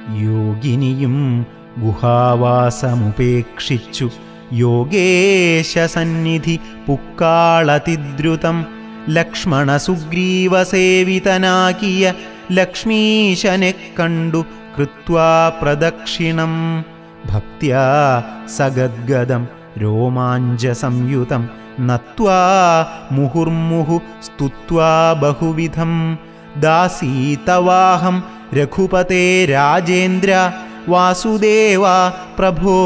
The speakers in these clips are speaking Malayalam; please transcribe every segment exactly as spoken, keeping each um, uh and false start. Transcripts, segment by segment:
യോഗിനിയും ഗുഹാവാസമുപേക്ഷിച്ചു യോഗേശസന്നിധി പുക്കാളതിദ്രുതം ലക്ഷ്മണ സുഗ്രീവസേവിതനാകിയ ലക്ഷ്മീശനെ കണ്ടു കൃത്വാ പ്രദക്ഷിണം ഭക്ത്യാ സഗദ്ഗദം രോമാഞ്ചസംയുതം നത്വാ മുഹുർമുഹു സ്തുത്വാ ബഹുവിധം ദാസീതവാഹം രഘുപതേ രാജേന്ദ്ര വാസുദേവ പ്രഭോ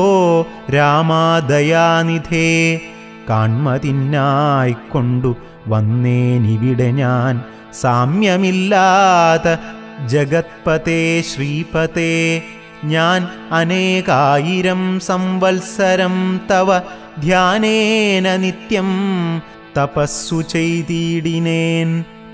രാമദയാനിധേ കാൺമതിനായിക്കൊണ്ടു വന്നേനിവിടെ ഞാൻ സാമ്യമില്ലാത്ത ജഗത്പതേ ശ്രീപതേ ഞാൻ അനേകായിരം സംവത്സരം തവ ധ്യാനേന നിത്യം തപസ്സു ചെയ്തിടിനേൻ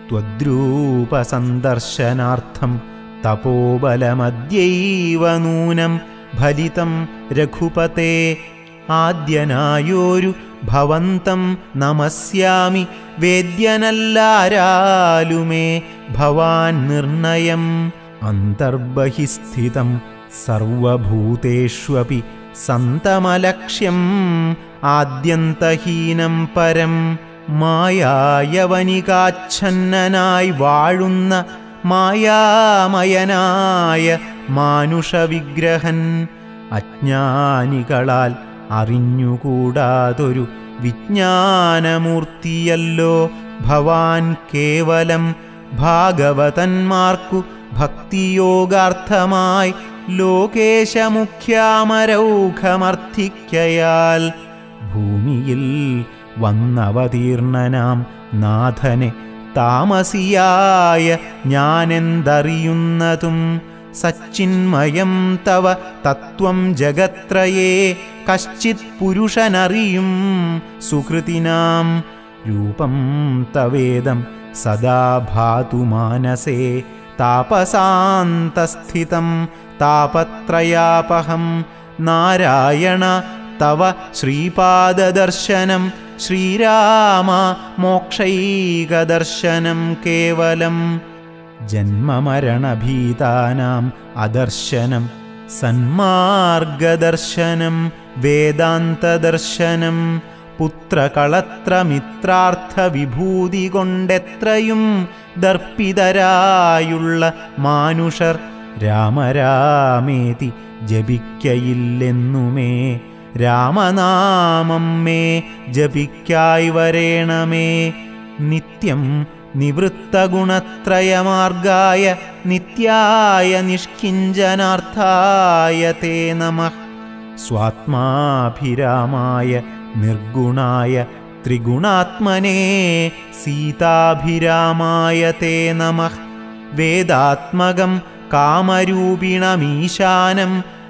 ത്വദ്രൂപസന്ദർശനാർത്ഥം തപോബലമദ്യൈവ നൂനം ഫലിതം രഘുപതേ ആദ്യനായോരു ഭവന്തം നമസ്യാമി വേദ്യനല്ലാരാലുമേ ഭവാൻ നിർണയം അന്തർബഹിസ്ഥിതം സർവഭൂതേഷ്വപി സന്തമലക്ഷ്യം ആദ്യന്തഹീനം പരം മായായവനികാച്ഛന്നനായി വാഴുന്ന മായാമയനായ മാനുഷവിഗ്രഹൻ അജ്ഞാനികളാൽ അറിഞ്ഞുകൂടാതൊരു വിജ്ഞാനമൂർത്തിയല്ലോ ഭവാൻ കേവലം ഭാഗവതന്മാർക്കു ഭക്തിയോഗാർത്ഥമായി ലോകേശമുഖ്യാമരൗഘമർത്ഥിക്കയാൽ ഭൂമിയിൽ വന്നവതീർണനാം നാഥനെ താമസിയായ ഞാനെന്തറിയുന്നതും സച്ചിന്മയം തവ തത്വം ജഗത്രയേ കശ്ചിത് പുരുഷനറിയും സുകൃതിനാം രൂപം തവേദം സദാ ഭാതു മാനസേ താപസാന്തസ്ഥിതം താപത്രയാപഹം നാരായണ തവ ശ്രീപാദദർശനം ശ്രീരാമ മോക്ഷൈകദർശനം കേവലം ജന്മമരണഭീതാനാം അദർശനം സന്മാർഗദർശനം വേദാന്തദർശനം പുത്രകളത്രമിത്രാർത്ഥ വിഭൂതി കൊണ്ടെത്രയും ദർപ്പിതരായുള്ള മാനുഷർ രാമരാമേതി ജപിക്കയില്ലെന്നുമേ രാമനാമം മേ ജപിക്കായി വരേണമേ നിത്യം നിവൃത്തഗുണത്രയമാർഗായ നിത്യായ നിഷ്കിഞ്ചനാർത്ഥായ തേ നമഃ സ്വാത്മാഭിരാമായ നിർഗുണായ ത്രിഗുണാത്മനേ സീതാഭിരാമായ തേ നമഃ വേദാത്മകം കാമരൂപിണമീശാനം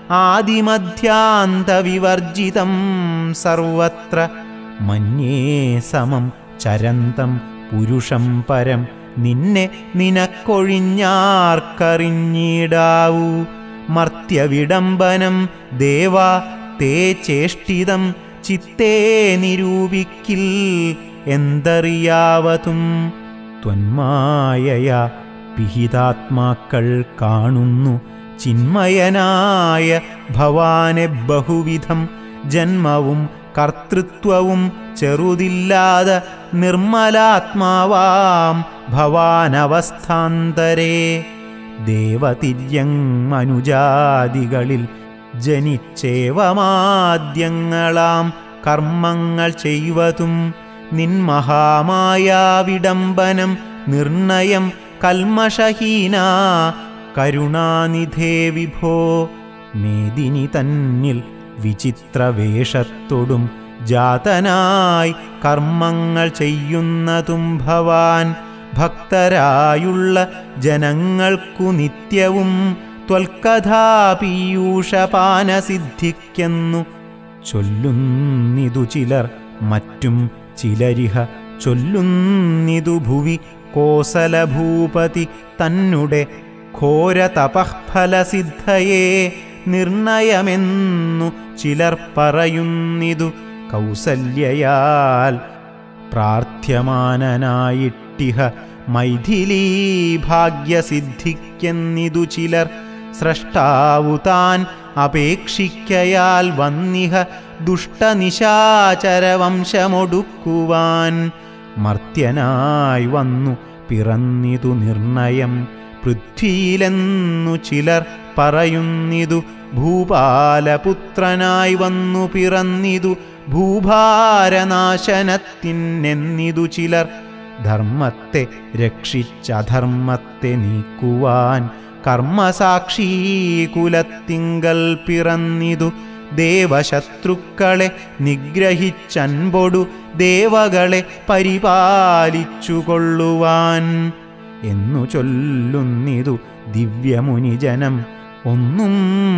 ആദിമധ്യാന്തവിവർജിതം സർവത്ര മന്യേ സമം ചരന്തം പുരുഷം പരം നിന്നെ നിനക്കൊഴിഞ്ഞാർക്കറിഞ്ഞിടാവൂ മർത്യവിഡംബനം ദേവാ തേ ചേഷ്ടിതം ചിത്തേ നിരൂപിക്കിൽ എന്തറിയാവതും ത്വന്മായയാ പിഹിതാത്മാക്കൾ കാണുന്നു ചിന്മയനായ ഭവാനെ ബഹുവിധം ജന്മവും കർത്തൃത്വവും ചെറുതില്ലാതെ നിർമ്മലാത്മാവാം ഭവാനവസ്ഥാന്തരേ ദേവതിര്യങ് മനുജാദികളിൽ ജനിച്ചേവമാദ്യങ്ങളാം കർമ്മങ്ങൾ ചെയ്വതും നിന്മഹാമായാവിഡംബനം നിർണയം കൽമഷഹീന കരുണാനിധേ വിഭോ മേദിനി തന്നിൽ വിചിത്രവേഷത്തോടും ജാതനായി കർമ്മങ്ങൾ ചെയ്യുന്നതും ഭവാൻ ഭക്തരായുള്ള ജനങ്ങൾക്കു നിത്യവും ത്വൽക്കഥാപീയൂഷപാനസിദ്ധിക്കെന്നു ചൊല്ലുന്നിതു ചിലർ മറ്റും ചിലരിഹ ചൊല്ലുന്നിതു ഭുവി കോസലഭൂപതി തന്നുടെ ഘോരതപഃഫലസിദ്ധയേ നിർണയമെന്നു ചിലർ പറയുന്നിതു കൗസല്യയാൽ പ്രാർത്ഥ്യമാനനായിട്ടിഹ മൈഥിലീ ഭാഗ്യസിദ്ധിക്കെന്നിതു ചിലർ സ്രഷ്ടാവു താൻ അപേക്ഷിക്കയാൽ വന്നിഹ ദുഷ്ടനിശാചരവംശമൊടുക്കുവാൻ. മർത്യനായി വന്നു പിറന്നിതു നിർണയം പൃഥ്വിയിലെന്നു ചിലർ പറയുന്നിതു. ഭൂപാലപുത്രനായി വന്നു പിറന്നിതു ഭൂഭാരനാശനത്തിനെന്നിതു ചിലർ. ധർമ്മത്തെ രക്ഷിച്ചധർമ്മത്തെ നീക്കുവാൻ കർമ്മസാക്ഷീ കുലത്തിങ്കൽ പിറന്നിതു. ദേവശത്രുക്കളെ നിഗ്രഹിച്ചൻപൊടു ദേവകളെ പരിപാലിച്ചുകൊള്ളുവാൻ എന്നു ചൊല്ലുന്നിതു ദിവ്യമുനിജനം. ഒന്നും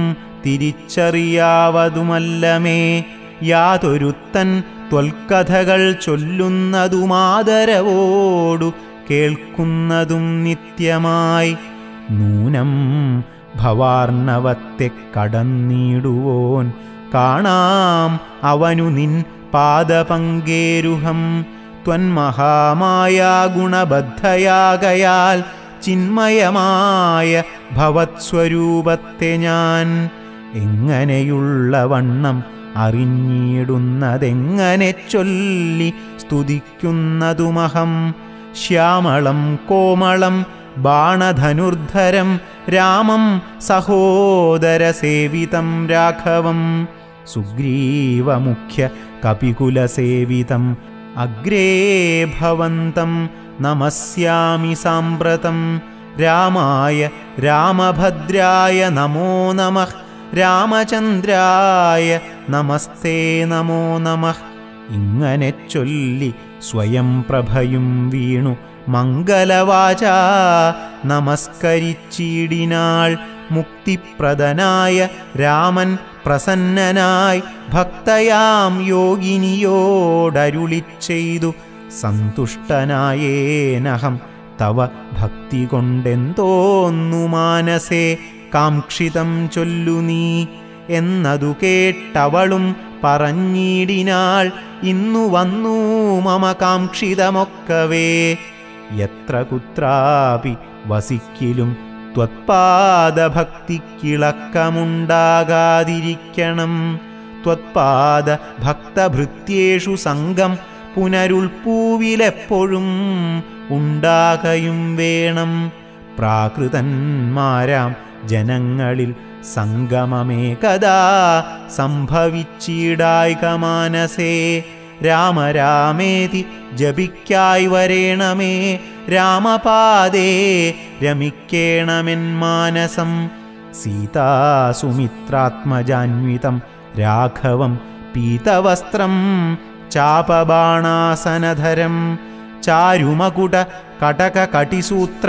തിരിച്ചറിയാവതുമല്ലമേ യാതൊരുത്തൻ ത്വൽക്കഥകൾ ചൊല്ലുന്നതുമാദരവോടു കേൾക്കുന്നതും നിത്യമായി. നൂനം ഭവാർണവത്തെ കടന്നിടുവോൻ കാണാം അവനു നിൻ പാദപങ്കേരുഹം. ത്വന്മഹാമായ ഗുണബദ്ധയാകയാൽ ചിന്മയമായ ഭവത്സ്വരൂപത്തെ ഞാൻ എങ്ങനെയുള്ള വണ്ണം അറിഞ്ഞിടുന്നതെങ്ങനെ ചൊല്ലി സ്തുതിക്കുന്നതുമഹം. ശ്യാമളം കോമളം ബാണധനുർധരം രാമം സഹോദരസേവിതം രാഘവം. സുഗ്രീവമുഖ്യ കപികുലസേവിതം അഗ്രേ ഭവന്തം നമസ്യാമി സാമ്പ്രതം. രാമായ രാമഭദ്രായ നമോ നമഃ. രാമചന്ദ്രായ നമസ്തേ നമോ നമഃ. ഇങ്ങനെ ചൊല്ലി സ്വയം പ്രഭയും വീണു മംഗലവാച നമസ്കരിച്ചിടിനാൾ. മുക്തിപ്രദനായ രാമൻ പ്രസന്നനായി ഭക്തയാം യോഗിനിയോടരുളിച്ചെയ്തു. സന്തുഷ്ടനായേനഹം തവ ഭക്തി കൊണ്ടെന്തോന്നു മാനസേ കാക്ഷിതം ചൊല്ലു നീ എന്നതു കേട്ടവളും പറഞ്ഞിടിനാൾ. ഇന്നു വന്നു മമ കാക്ഷിതമൊക്കവേ എത്ര കുത്രാപി വസിക്കിലും ത്വത്പാദഭക്തിക്കിളക്കമുണ്ടാകാതിരിക്കണം. ത്വത്പാദ ഭക്തഭൃത്യേഷു സംഘം പുനരുൾപ്പൂവിലെപ്പോഴും ഉണ്ടാകയും വേണം. പ്രാകൃതന്മാരാം ജനങ്ങളിൽ സംഗമമേകദാ സംഭവിച്ചിടായിക മാനസേ. രാമരാമേതി ജപിക്കായി വരേണമേ രാമപാദേ രമിക്കേണമെൻ മാനസം. സീതാസുമിത്രാത്മജാന്വിതം രാഘവം പീതവസ്ത്രം ചാപബാണാസനധരം. ചാരുമകുട കടക കടിസൂത്ര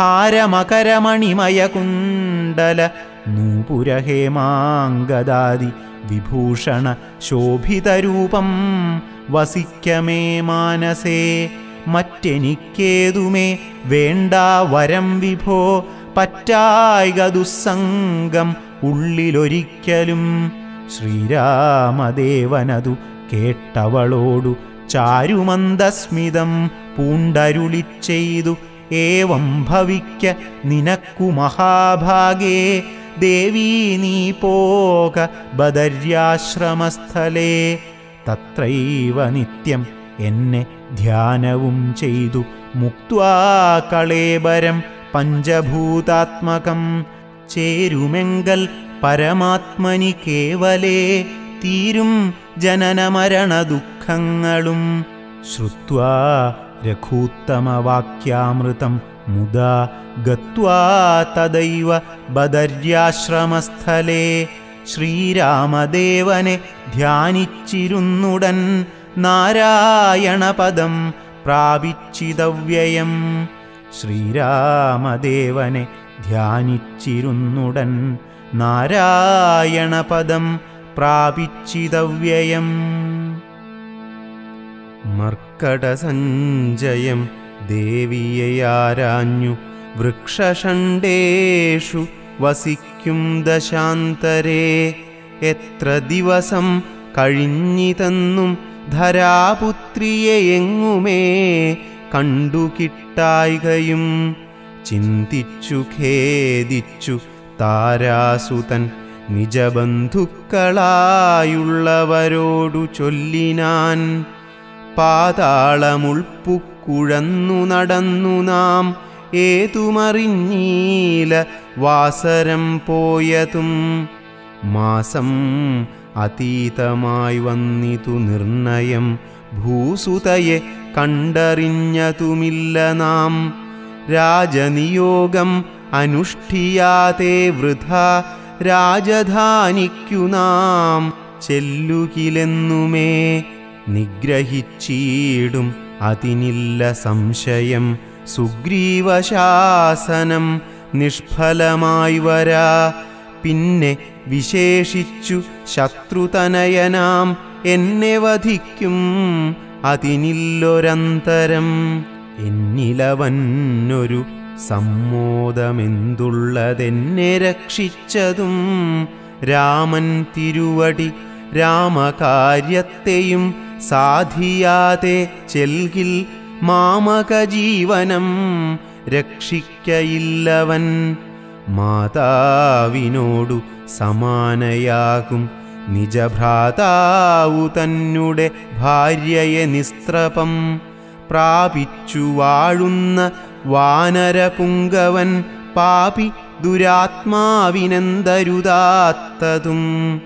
ഹാരമകരമണിമയകുണ്ടല നൂപുരഹേമാംഗദാദി വിഭൂഷണ ശോഭിതരൂപം വസിക്കമേ മാനസേ. മറ്റെനിക്കേതുമേ വേണ്ട വരം വിഭോ പറ്റായിക ദുസ്സംഗം ഉള്ളിലൊരിക്കലും. ശ്രീരാമദേവനതു കേട്ടവളോടു ചാരുമന്ദസ്മിതം പൂണ്ടരുളിച്ചെയ്തു. ഏവം ഭവിക്ക നിനക്കു മഹാഭാഗേ ദേവീ നീ പോക ബദര്യാശ്രമസ്ഥലേ. തത്രൈവ നിത്യം എന്നെ ധ്യാനവും ചെയ്തു മുക്ത്വാ കളേബരം പഞ്ചഭൂതാത്മകം. ചേരുമെങ്കൽ പരമാത്മനി കേവലേ തീരും ജനനമരണ ദുഃഖങ്ങളും. ശ്രുത്വാ രഘൂത്തമവാക്യാമൃതം മുദാ ഗത്വാ തദൈവ ബദര്യാശ്രമസ്ഥലേ. ശ്രീരാമദേവനെ ധ്യാനിച്ചിരുന്നുടൻ നാരായണപദം പ്രാപിച്ചിതവ്യയം. ശ്രീരാമദേവനെ ധ്യാനിച്ചിരുന്നുടൻ നാരായണപദം പ്രാപിച്ചിതവ്യയം. മർക്കടസഞ്ജയം ദേവിയയാരാഞ്ഞു വൃക്ഷഷണ്ടേഷു വസിക്കും ദശാന്തരേ. എത്ര ദിവസം കഴിഞ്ഞിതെന്നും ധരാപുത്രിയെ എങ്ങുമേ കണ്ടു കിട്ടായികയും. ചിന്തിച്ചു ഖേദിച്ചു താരാസുതൻ നിജബന്ധുക്കളായുള്ളവരോടു ചൊല്ലിനാൻ. പാതാളമുൾപ്പുക്കുഴന്നു നടന്നു നാം ഏതുമറിഞ്ഞീല വാസരം പോയതും. മാസം അതീതമായി വന്നിതു നിർണയം ഭൂസുതയെ കണ്ടറിഞ്ഞതുമില്ല നാം. രാജനിയോഗം അനുഷ്ഠിയാതെ വൃഥ രാജധാനിക്കു നാം ചെല്ലുകിലെന്നുമേ. നിഗ്രഹിച്ചീടും അതിനില്ല സംശയം സുഗ്രീവശാസനം നിഷ്ഫലമായി വരാ. പിന്നെ വിശേഷിച്ചു ശത്രുതനയനാം എന്നെ വധിക്കും അതിനില്ലൊരന്തരം. എന്നിലവന്നൊരു സമ്മോദമെന്തുള്ളതെന്നെ രക്ഷിച്ചതും രാമൻ തിരുവടി. രാമകാര്യത്തെയും സാധിയാതെ ചെൽകിൽ മാമകജീവനം രക്ഷിക്കയില്ലവൻ. മാതാവിനോടു സമാനയാകും നിജഭ്രാതാവു തന്നെ ഭാര്യയെ നിസ്ത്രപം പ്രാപിച്ചു വാഴുന്ന വാനരപുങ്കവൻ പാപി ദുരാത്മാവിനെന്തരുതാത്തതും.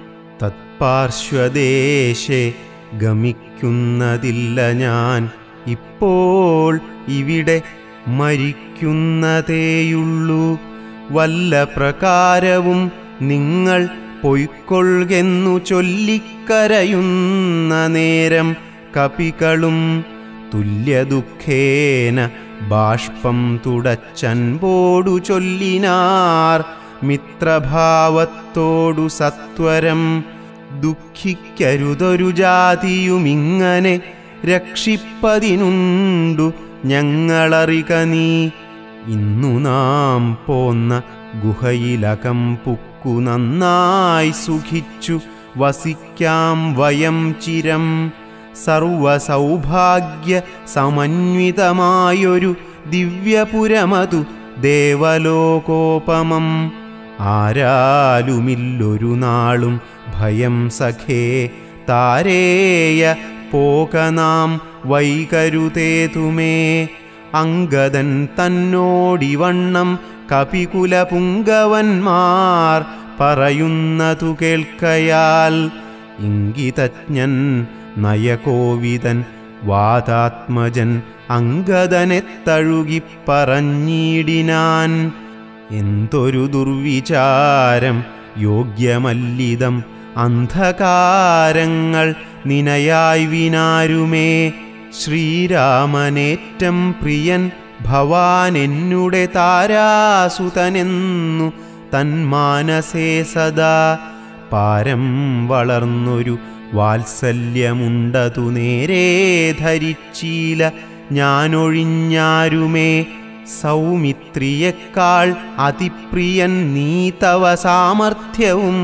തത്പാർശ്വദേശേ ഗമിക്കുന്നതില്ല ഞാൻ, ഇപ്പോൾ ഇവിടെ മരിക്കുന്നതേയുള്ളൂ. വല്ല പ്രകാരവും നിങ്ങൾ പൊയ്ക്കൊള്ളുകെന്നു ചൊല്ലിക്കരയുന്ന നേരം കപികളും തുല്യദുഃഖേന ബാഷ്പം തുടച്ചൻപോടു ചൊല്ലിനാർ മിത്രഭാവത്തോടു സത്വരം. ദുഃഖിക്കരുതൊരു ജാതിയുമിങ്ങനെ രക്ഷിപ്പതിനുണ്ടു ഞങ്ങളറിക നീ. ഇന്നു നാം പോന്ന ഗുഹയിലകം പുക്കു നന്നായി സുഖിച്ചു വസിക്കാം വയം ചിരം. സർവസൗഭാഗ്യ സമന്വിതമായൊരു ദിവ്യപുരമതു ദേവലോകോപമം. ആരാലുമില്ലൊരു നാളും ഭയം സഖേ താരേയ പോക നാം വൈകരുതേതുമേ. അംഗദൻ തന്നോടിവണ്ണം കപികുലപുങ്കവന്മാർ പറയുന്നതു കേൾക്കയാൽ. ഇംഗിതജ്ഞൻ നയകോവിതൻ വാതാത്മജൻ അംഗദനെ തഴുകിപ്പറഞ്ഞിടിനാൻ. എന്തൊരു ദുർവിചാരം യോഗ്യമല്ലിതം അന്ധകാരങ്ങൾ നിനയായി വിനാരുമേ. ശ്രീരാമനേറ്റം പ്രിയൻ ഭവാൻ എന്നുടെ താരാസുതനെന്നു തന്മാനസേ സദാ. പാരം വളർന്നൊരു വാത്സല്യമുണ്ടതു നേരേ ധരിച്ചീല ഞാനൊഴിഞ്ഞാരുമേ. സൗമിത്രിയേക്കാൾ അതിപ്രിയൻ നീ തവ സാമർഥ്യവും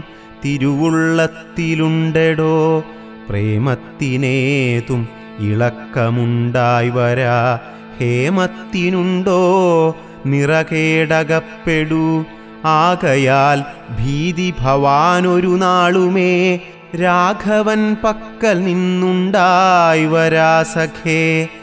തിരുവുള്ളത്തിലുണ്ടെടോ. പ്രേമത്തിനേതും ഇളക്കമുണ്ടായി വരാ ഹേമത്തിനുണ്ടോ നിറകേടകപ്പെടൂ. ആകയാൽ ഭീതി ഭവാനൊരു നാളുമേ രാഘവൻ പക്കൽ നിന്നുണ്ടായി വരാ സഖേ.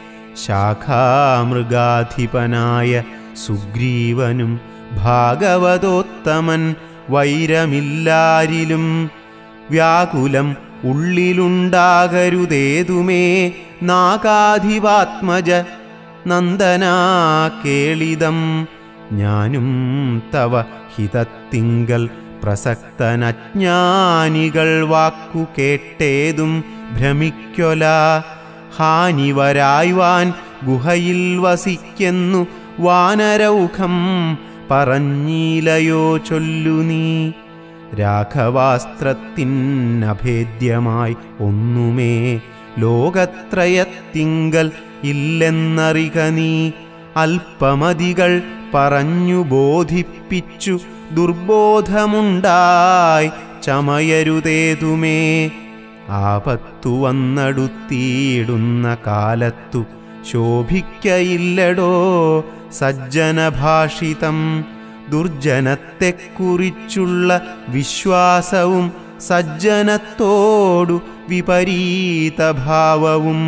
ശാഖാമൃഗാധിപനായ സുഗ്രീവനും ഭാഗവതോത്തമൻ വൈരമില്ലാരിലും. വ്യാകുലം ഉള്ളിലുണ്ടാകരുതേതുമേ നാഗാധിപാത്മജ നന്ദനാ കേളിതം. ഞാനും തവ ഹിതത്തിങ്കൽ പ്രസക്തനജ്ഞാനികൾ വാക്കു കേട്ടേതും ഭ്രമിക്കൊല. ഹാനി വരായ്വാൻ ഗുഹയിൽ വസിക്കുന്നു വാനരൗഖം പറഞ്ഞീലയോ ചൊല്ലു നീ. രാഘവാസ്ത്രത്തിനഭേദ്യമായി ഒന്നുമേ ലോകത്രയത്തിങ്കൽ ഇല്ലെന്നറിക നീ. അല്പമതികൾ പറഞ്ഞു ബോധിപ്പിച്ചു ദുർബോധമുണ്ടായി ചമയരുതേതുമേ. ആപത്തു വന്നടുത്തിയിടുന്ന കാലത്തു ശോഭിക്കയില്ലടോ സജ്ജനഭാഷിതം. ദുർജനത്തെക്കുറിച്ചുള്ള വിശ്വാസവും സജ്ജനത്തോടു വിപരീതഭാവവും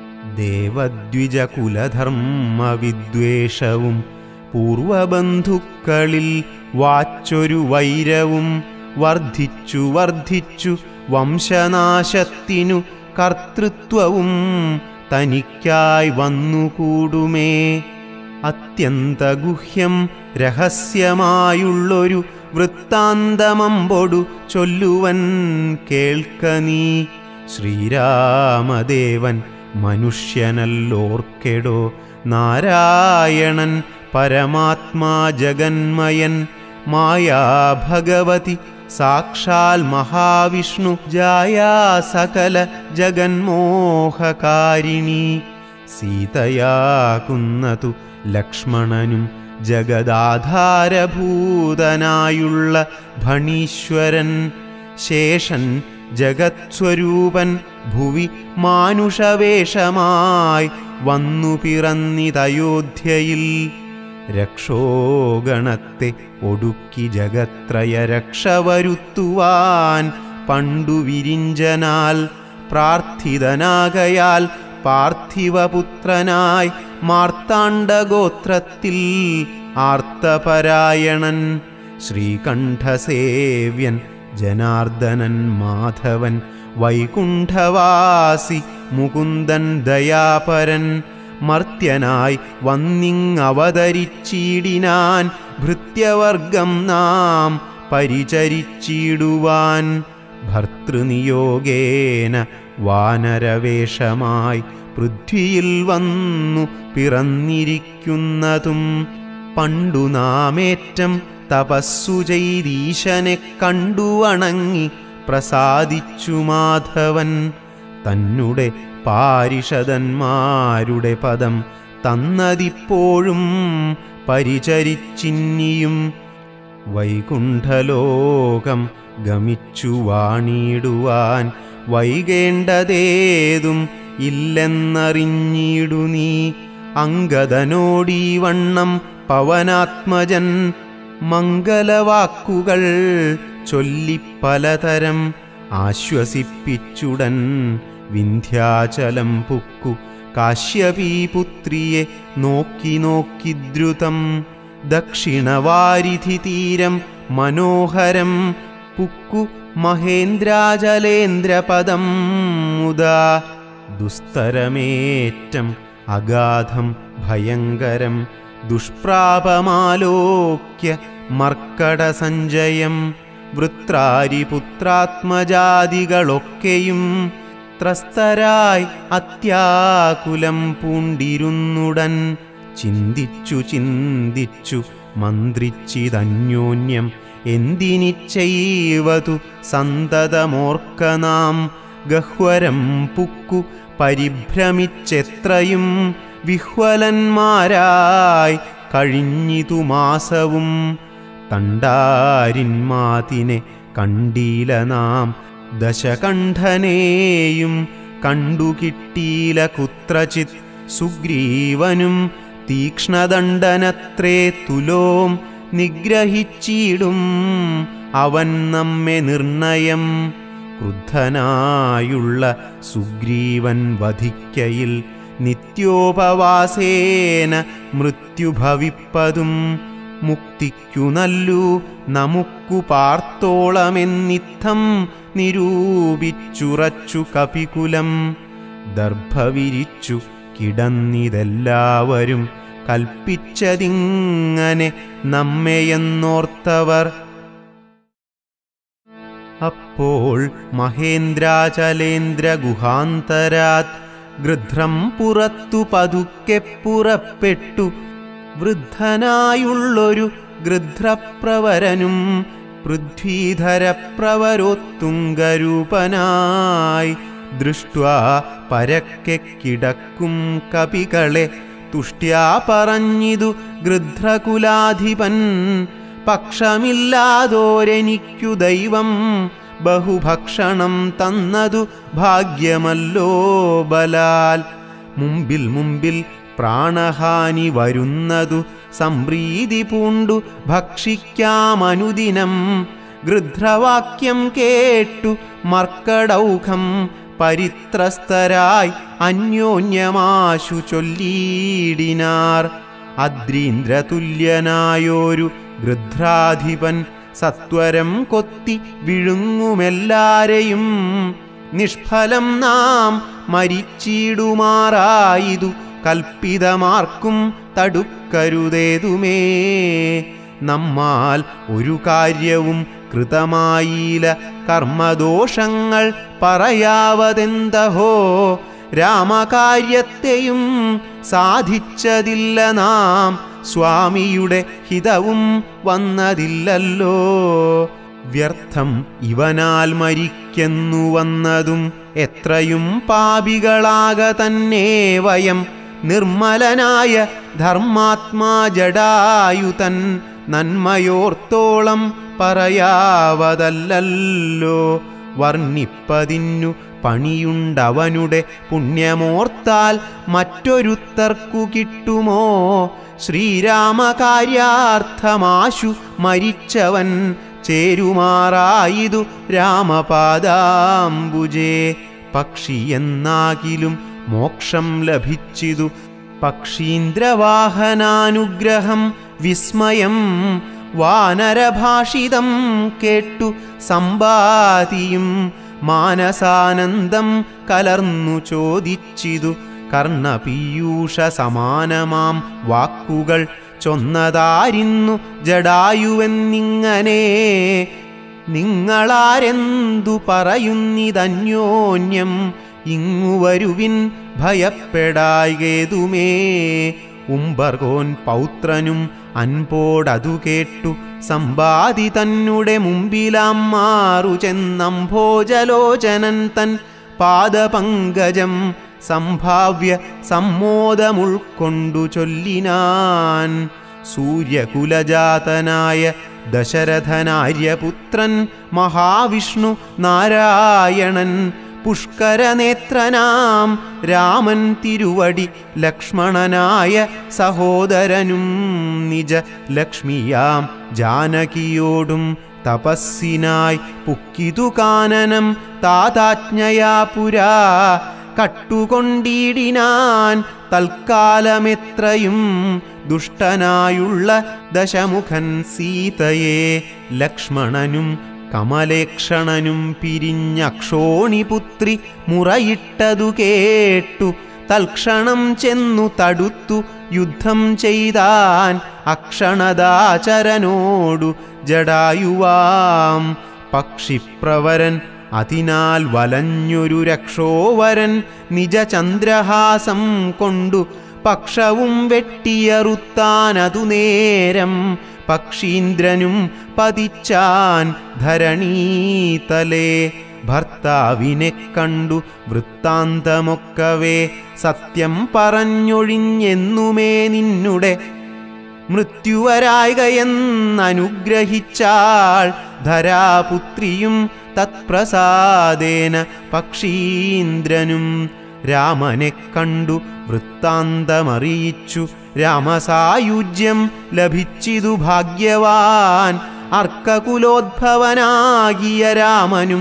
ദേവദ്വിജകുലധർമ്മ വിദ്വേഷവും പൂർവബന്ധുക്കളിൽ വാച്ചൊരു വൈരവും വർദ്ധിച്ചു വർദ്ധിച്ചു വംശനാശത്തിനു കർത്തൃത്വവും തനിക്കായി വന്നുകൂടുമേ. അത്യന്തഗുഹ്യം രഹസ്യമായുള്ളൊരു വൃത്താന്തമമ്പൊടു ചൊല്ലുവൻ കേൾക്ക നീ. ശ്രീരാമദേവൻ മനുഷ്യനല്ലോർക്കെടോ, നാരായണൻ പരമാത്മാ ജഗന്മയൻ, മായാ ഭഗവതി സാക്ഷാൽ മഹാവിഷ്ണു, ജായാ സകല ജഗന്മോഹകാരിണി. സീതയാകുന്നതു ലക്ഷ്മണനും ജഗദാധാരഭൂതനായുള്ള ഭണീശ്വരൻ, ശേഷൻ ജഗത്സ്വരൂപൻ ഭുവി മാനുഷവേഷമായി വന്നു പിറന്നിതയോധ്യയിൽ. രക്ഷോഗണത്തെ ഒടുക്കി ജഗത്രയ രക്ഷ വരുത്തുവാൻ പണ്ടു വിരിഞ്ചനാൽ പ്രാർത്ഥിതനാകയാൽ പാർത്ഥിവപുത്രനായി മാർത്താണ്ഡഗോത്രത്തിൽ ആർത്തപരായണൻ. ശ്രീകണ്ഠസേവ്യൻ ജനാർദ്ദനൻ മാധവൻ, വൈകുണ്ഠവാസി മുകുന്ദൻ ദയാപരൻ, മർത്യനായി വന്നിങ്ങവതരിച്ചിടിനാൻ ഭൃത്യവർഗം നാം പരിചരിച്ചിടുവാൻ. ഭർതൃനിയോഗേന വാനരവേഷമായി പൃഥ്വിയിൽ വന്നു പിറന്നിരിക്കുന്നതും പണ്ടു നാമേറ്റം തപസ്സു ചെയ്തീശനെ കണ്ടു വണങ്ങി പ്രസാദിച്ചു മാധവൻ. തന്നെ പാരിഷദന്മാരുടെ പദം തന്നതിപ്പോഴും പരിചരിച്ചിന്നിയും. വൈകുണ്ഠലോകം ഗമിച്ചു വാണിടുവാൻ വൈകേണ്ടതേതും ഇല്ലെന്നറിഞ്ഞിടു നീ. അംഗദനോടീ വണ്ണം പവനാത്മജൻ മംഗലവാക്കുകൾ ചൊല്ലിപ്പലതരം ആശ്വസിപ്പിച്ചുടൻ വിന്ധ്യാചലം പുക്കു കാശ്യപീപുത്രിയെ നോക്കി നോക്കി ദ്രുതം. ദക്ഷിണവാരിധി തീരം മനോഹരം പുക്കു മഹേന്ദ്രാചലേന്ദ്രപദം മുദാ. ദുസ്തരമേറ്റം അഗാധം ഭയങ്കരം ദുഷ്പ്രാപമാലോക്യ മർക്കടസഞ്ജയം. വൃത്രാരിപുത്രാത്മജാതികളൊക്കെയും ത്രസ്തരായി അത്യാകുലം പൂണ്ടിരുന്നുടൻ. ചിന്തിച്ചു ചിന്തിച്ചു മന്ത്രിച്ചിതന്യോന്യം എന്തിനിച്ചൈവതു സന്തതമോർക്ക നാം. ഗഹ്വരം പുക്കു പരിഭ്രമിച്ചെത്രയും വിഹ്വലന്മാരായി കഴിഞ്ഞിതു മാസവും. തണ്ടാരിന്മാതിനെ കണ്ടീല നാം, ദശകണ്ഠനെയും കണ്ടുകിട്ടീല കുത്രചിത്. സുഗ്രീവനും തീക്ഷ്ണദണ്ഡനത്രേ തുലോം നിഗ്രഹിച്ചിടും അവൻ നമ്മെ നിർണയം. ക്രുദ്ധനായുള്ള സുഗ്രീവൻ വധിക്കയിൽ നിത്യോപവാസേന മൃത്യുഭവിപ്പതും. മുക്തിക്കു നല്ലു നമുക്കു പാർത്തോളമെന്നിത്തം നിരൂപിച്ചുറച്ചു കപികുലം. ദർഭവിരിച്ചു കിടന്നിതെല്ലാവരും കൽപ്പിച്ചതിങ്ങനെ നമ്മെയെന്നോർത്തവർ. അപ്പോൾ മഹേന്ദ്രാചലേന്ദ്ര ഗുഹാന്തരാത് ഗൃധ്രം പുറത്തു പതുക്കെ പുറപ്പെട്ടു. വൃദ്ധനായുള്ളൊരു ഗൃധ്രപ്രവരനും പൃഥ്വീധരപ്രവരോത്തുംഗരൂപനായി ദൃഷ്ട്വാ പരക്കെ കിടക്കും കപികളെ തുഷ്ട്യാ പറഞ്ഞിതു ഗൃധ്രകുലാധിപൻ. പക്ഷമില്ലാതോരെനിക്കു ദൈവം ബഹുഭക്ഷണം തന്നതു ഭാഗ്യമല്ലോ ബലാൽ. മുമ്പിൽ മുമ്പിൽ പ്രാണഹാനി വരുന്നതു സംപ്രീതി പൂണ്ടു ഭക്ഷിക്കാമനുദിനം. ഗൃധ്രവാക്യം കേട്ടു മർക്കടൗഘം പരിത്രസ്തരായി അന്യോന്യമാശു ചൊല്ലിയിടിനാർ. അദ്രീന്ദ്രതുല്യനായോരു ഗൃധ്രാധിപൻ സത്വരം കൊത്തി വിഴുങ്ങുമെല്ലാരെയും. നിഷ്ഫലം നാം മരിച്ചിടുമാറായിതു കൽപ്പിതമാർക്കും തടുക്കരുതേതുമേ. നമ്മാൽ ഒരു കാര്യവും കൃതമായില, കർമ്മദോഷങ്ങൾ പറയാവതെന്തഹോ. രാമകാര്യത്തെയും സാധിച്ചതില്ല നാം, സ്വാമിയുടെ ഹിതവും വന്നതില്ലല്ലോ. വ്യർത്ഥം ഇവനാൽ മരിക്കെന്നു വന്നതും എത്രയും പാപികളാക തന്നെ വയം. നിർമ്മലനായ ധർമാത്മാ ജടായുതൻ നന്മയോർത്തോളം പറയാവതല്ലോ. വർണ്ണിപ്പതിന്നു പണിയുണ്ടവനുടെ പുണ്യമോർത്താൽ മറ്റൊരുത്തർക്കു കിട്ടുമോ. ശ്രീരാമകാര്യാർത്ഥമാശു മരിച്ചവൻ ചേരുമാറായിതു രാമപാദാംബുജേ. പക്ഷിയെന്നാകിലും മോക്ഷം ലഭിച്ചിതു പക്ഷീന്ദ്രവാഹനാനുഗ്രഹം വിസ്മയം. വാനരഭാഷിതം കേട്ടു സമ്പാതിയും മാനസാനന്ദം കലർന്നു ചോദിച്ചിതു. കർണപീയൂഷ സമാനമാം വാക്കുകൾ ചൊന്നതാരിന്നു ജടായുവെന്നിങ്ങനെ. നിങ്ങളാരെന്തു പറയുന്നിതന്യോന്യം, ഇങ്ങുവരുവിൻ ഭയപ്പെടായ്കേതുമേ. ഉംബർകോൻ പൗത്രനും അൻപോടതു കേട്ടു സമ്പാതി തന്നുടെ മുമ്പിലാം മാറു ചെന്നംഭോജലോചനൻ തൻ പാദപങ്കജം സംഭാവ്യ സമ്മോദമുൾക്കൊണ്ടു ചൊല്ലിനാൻ. സൂര്യകുലജാതനായ ദശരഥനാര്യപുത്രൻ മഹാവിഷ്ണു നാരായണൻ പുഷ്കരനേത്രനാം രാമൻ തിരുവടി ലക്ഷ്മണനായ സഹോദരനും നിജ ലക്ഷ്മിയാം ജാനകിയോടും തപസ്സിനായി പുക്കിതു കാനനം താതാജ്ഞയാ പുരാ. കട്ടുകൊണ്ടിടിനാൻ തൽക്കാലമെത്രയും ദുഷ്ടനായുള്ള ദശമുഖൻ സീതയെ. ലക്ഷ്മണനും കമലേക്ഷണനും പിരിഞ്ഞക്ഷോണിപുത്രി മുറയിട്ടതു കേട്ടു തൽക്ഷണം ചെന്നു തടുത്തു യുദ്ധം ചെയ്താൻ അക്ഷണദാചരനോടു ജടായുവാം. പക്ഷിപ്രവരൻ അതിനാൽ വലഞ്ഞൊരു രക്ഷോവരൻ നിജചന്ദ്രഹാസം കൊണ്ടു പക്ഷവും വെട്ടിയറുത്താനതു നേരം. പക്ഷീന്ദ്രനും പതിച്ചാൻ ധരണീതലേ. ഭർത്താവിനെ കണ്ടു വൃത്താന്തമൊക്കവേ സത്യം പറഞ്ഞൊഴിഞ്ഞെന്നുമേ നിന്നുടെ മൃത്യുവരായകയെന്നനുഗ്രഹിച്ചാൾ ധരാപുത്രിയും തത്പ്രസാദേന പക്ഷീന്ദ്രനും. രാമനെ കണ്ടു വൃത്താന്തമറിയിച്ചു രാമസായുജ്യം ലഭിച്ചിതു ഭാഗ്യവാൻ. അർക്കകുലോദ്ഭവനാകിയ രാമനും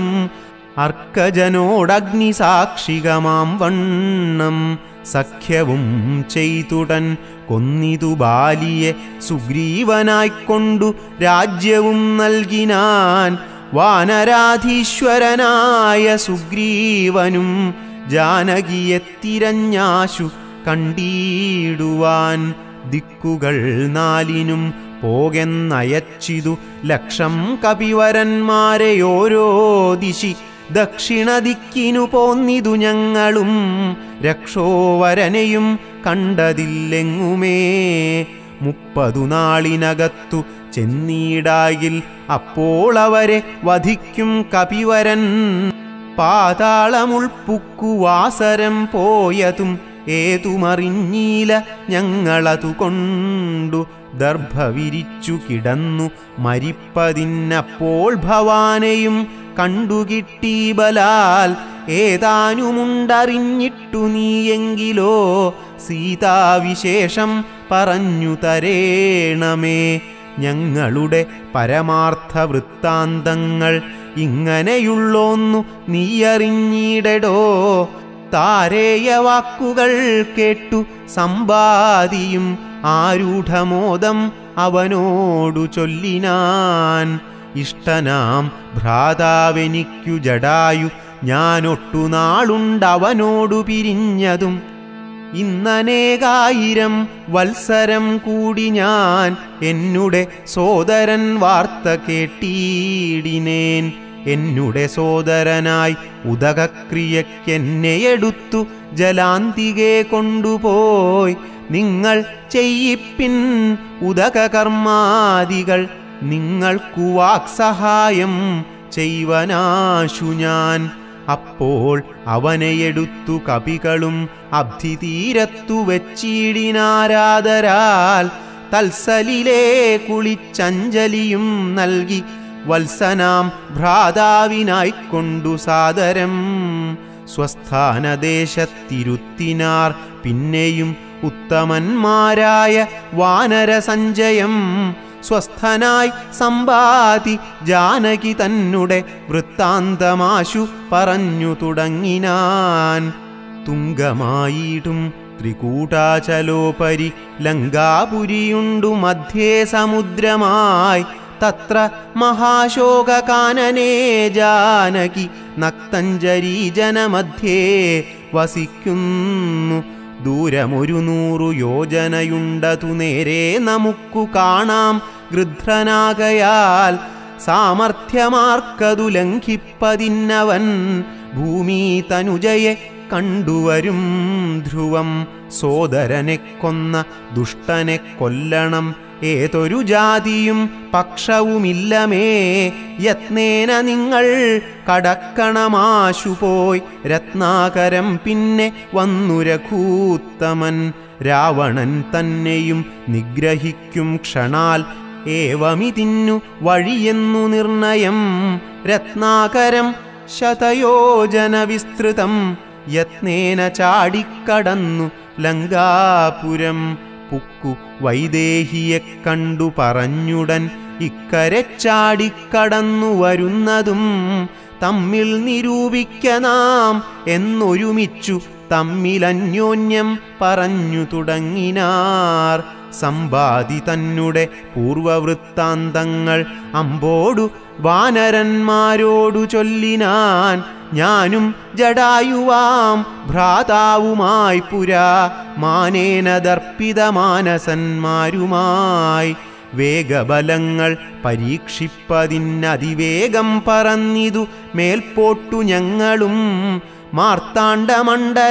അർക്കജനോടഗ്നിസാക്ഷികമാം വണ്ണം സഖ്യവും ചെയ്തുടൻ കൊന്നിതു ബാലിയെ സുഗ്രീവനായിക്കൊണ്ടു രാജ്യവും നൽകിനാൻ. വാനരാധീശ്വരനായ സുഗ്രീവനും ജാനകിയെ തിരഞ്ഞാശു കണ്ടിടുവാൻ. ദിക്കുകൾ നാലിനും പോകെന്നയച്ചിതു ലക്ഷം കപിവരന്മാരെ ഓരോ ദിശി. ദക്ഷിണദിക്കിനു പോന്നിതു ഞങ്ങളും രക്ഷോവരനെയും കണ്ടതില്ലെങ്ങുമേ. മുപ്പതു നാളിനകത്തു ചെന്നീടായിൽ അപ്പോൾ അവരെ വധിക്കും കപിവരൻ. പാതാളമുൾപ്പുക്കുവാസരം പോയതും ഏതുമറിഞ്ഞീല ഞങ്ങളതു കൊണ്ടു. ദർഭ വിരിച്ചു കിടന്നു മരിപ്പതിന്നപ്പോൾ ഭവാനെയും കണ്ടുകിട്ടി ബലാൽ. ഏതാനുമുണ്ടറിഞ്ഞിട്ടു നീയെങ്കിലോ സീതാവിശേഷം പറഞ്ഞു തരേണമേ. ഞങ്ങളുടെ പരമാർത്ഥ വൃത്താന്തങ്ങൾ ഇങ്ങനെയുള്ളോന്നു നീയറിഞ്ഞിടടോ. താരേയ വാക്കുകൾ കേട്ടു സമ്പാദിയും ആരൂഢമോദം അവനോടു ചൊല്ലിനാൻ. ഇഷ്ടനാം ഭ്രാതാവെനിക്കു ജടായു, ഞാനൊട്ടു നാളുണ്ടവനോടു പിരിഞ്ഞതും. ഇന്നനേകായിരം വത്സരം കൂടി ഞാൻ എന്നുടെ സോദരൻ വാർത്ത കേട്ടിടിനേൻ. എന്നുടെ സോദരനായി ഉദകക്രിയക്കെന്നെയെടുത്തു ജലാന്തികെ കൊണ്ടുപോയി. നിങ്ങൾ ചെയ്യിപ്പിൻ ഉദകകർമാദികൾ, നിങ്ങൾക്കു വാക്സഹായം ചെയ്വനാശു ഞാൻ. അപ്പോൾ അവനെയെടുത്തു കപികളും അബ്ധിതീരത്തു വെച്ചിടിനാരാദരാൽ. തൽസലിലേ കുളിച്ചഞ്ജലിയും നൽകി വത്സനാം ഭ്രാതാവിനായിക്കൊണ്ടു സാദരം സ്വസ്ഥാനദേശത്തിരുത്തിനാർ. പിന്നെയും ഉത്തമന്മാരായ വാനരസഞ്ചയം സ്വസ്ഥനായി സമ്പാതി ജാനകി തന്നെ വൃത്താന്തമാശു പറഞ്ഞു തുടങ്ങിനാൻ. തുംഗമായിടും ത്രികൂടാചലോപരി ലങ്കാപുരിയുണ്ടു മധ്യേ സമുദ്രമായി. തത്ര മഹാശോകകാനനേ ജാനകി നക്തഞ്ജരീജനമധ്യേ വസിക്കുന്നു. ദൂരമൊരു നൂറു യോജനയുണ്ടതു നേരെ നമുക്കു കാണാം ഗൃധ്രനാകയാൽ. സാമർഥ്യമാർക്കതു ലംഘിപ്പതിന്നവൻ ഭൂമി തനുജയെ കണ്ടുവരും ധ്രുവം. സോദരനെ കൊന്ന ദുഷ്ടനെ കൊല്ലണം, ഏതൊരു ജാതിയും പക്ഷവുമില്ലമേ. യത്നേന നിങ്ങൾ കടക്കണമാശു പോയി. രത്നാകരം പിന്നെ വന്നു രഘൂത്തമൻ. രാവണൻ തന്നെയും നിഗ്രഹിക്കും ക്ഷണാൽ. ഏവമിതിന്നു വഴിയെന്നു നിർണയം. രത്നാകരം ശതയോജന വിസ്തൃതം. യത്നേന ചാടിക്കടന്നു ലങ്കാപുരം. പുക്കു വൈദേഹിയെ കണ്ടു പറഞ്ഞുടൻ ഇക്കരെ ചാടിക്കടന്നു വരുന്നതും. തമ്മിൽ നിരൂപിക്ക നാം എന്നൊരുമിച്ചു തമ്മിലന്യോന്യം പറഞ്ഞു തുടങ്ങിനാർ. സമ്പാദി തന്നെ പൂർവവൃത്താന്തങ്ങൾ അമ്പോടു വാനരന്മാരോടു ചൊല്ലിനാൻ. ഞാനും ജടായുവാം ഭ്രാതാവുമായി പുരാ മാനേന ദർപ്പിത മാനസന്മാരുമായി വേഗബലങ്ങൾ പരീക്ഷിപ്പതിനതിവേഗം പറന്നിതു മേൽപോട്ടു ഞങ്ങളും. മാർത്താണ്ഡമണ്ഡല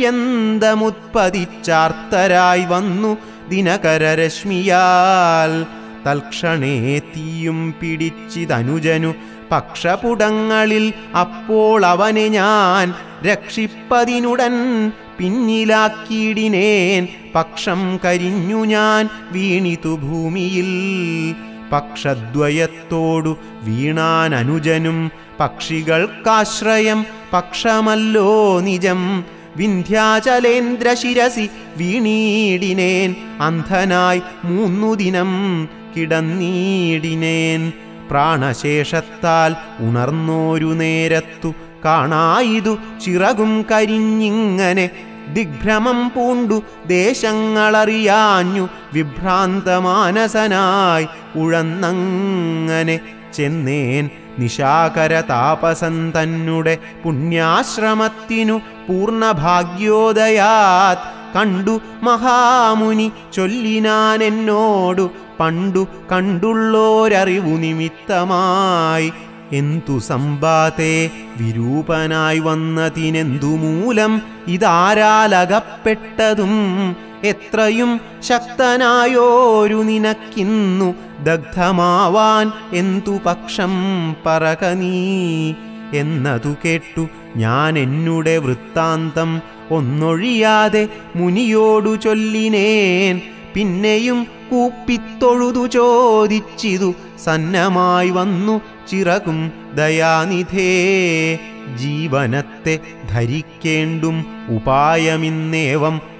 പര്യന്തമുത്പതിച്ചാർത്തരായി വന്നു ദിനകരരശ്മിയാൽ. തൽക്ഷണേ തീയും പിടിച്ചിതനുജനു പക്ഷപുടങ്ങളിൽ. അപ്പോൾ അവനെ ഞാൻ രക്ഷിപ്പതിനുടൻ പിന്നിലാക്കിയിടിനേൻ. പക്ഷം കരിഞ്ഞു ഞാൻ വീണിതു ഭൂമിയിൽ. പക്ഷദ്വയത്തോടു വീണാൻ അനുജനും. പക്ഷികൾക്കാശ്രയം പക്ഷമല്ലോ നിജം. വിന്ധ്യാചലേന്ദ്രശിരസി വീണീടിനേൻ. അന്ധനായി മൂന്നു ദിനം കിടന്നീടിനേൻ. പ്രാണശേഷത്താൽ ഉണർന്നോരു നേരത്തു കാണായിതു ചിറകും കരിഞ്ഞിങ്ങനെ. ദിഗ്ഭ്രമം പൂണ്ടു ദേശങ്ങളറിയാഞ്ഞു വിഭ്രാന്തമാനസനായി ഉഴന്നങ്ങനെ ചെന്നേൻ. നിശാകര താപസൻ തന്നെ പുണ്യാശ്രമത്തിനു പൂർണ്ണഭാഗ്യോദയാത്. കണ്ടു മഹാമുനി ചൊല്ലിനാൻ എന്നോടു പണ്ടു കണ്ടുള്ളോരറിവു നിമിത്തമായി. എന്തു സമ്പാതേ വിരൂപനായി വന്നതിനെന്തു മൂലം ഇതാരാലകപ്പെട്ടതും. എത്രയും ശക്തനായോരു നിനക്കിന്നു ദഗ്ധമാവാൻ എന്തു പക്ഷം പറക നീ. എന്നതു കേട്ടു ഞാൻ എന്നുടെ വൃത്താന്തം ഒന്നൊഴിയാതെ മുനിയോടു ചൊല്ലിനേൻ. പിന്നെയും കൂപ്പിത്തൊഴുതു ചോദിച്ചിതു സന്നമായി വന്നു ചിറകും ദയാനിധേ. ജീവനത്തെ ധരിക്കേണ്ടും ഉപായമിന്നേവം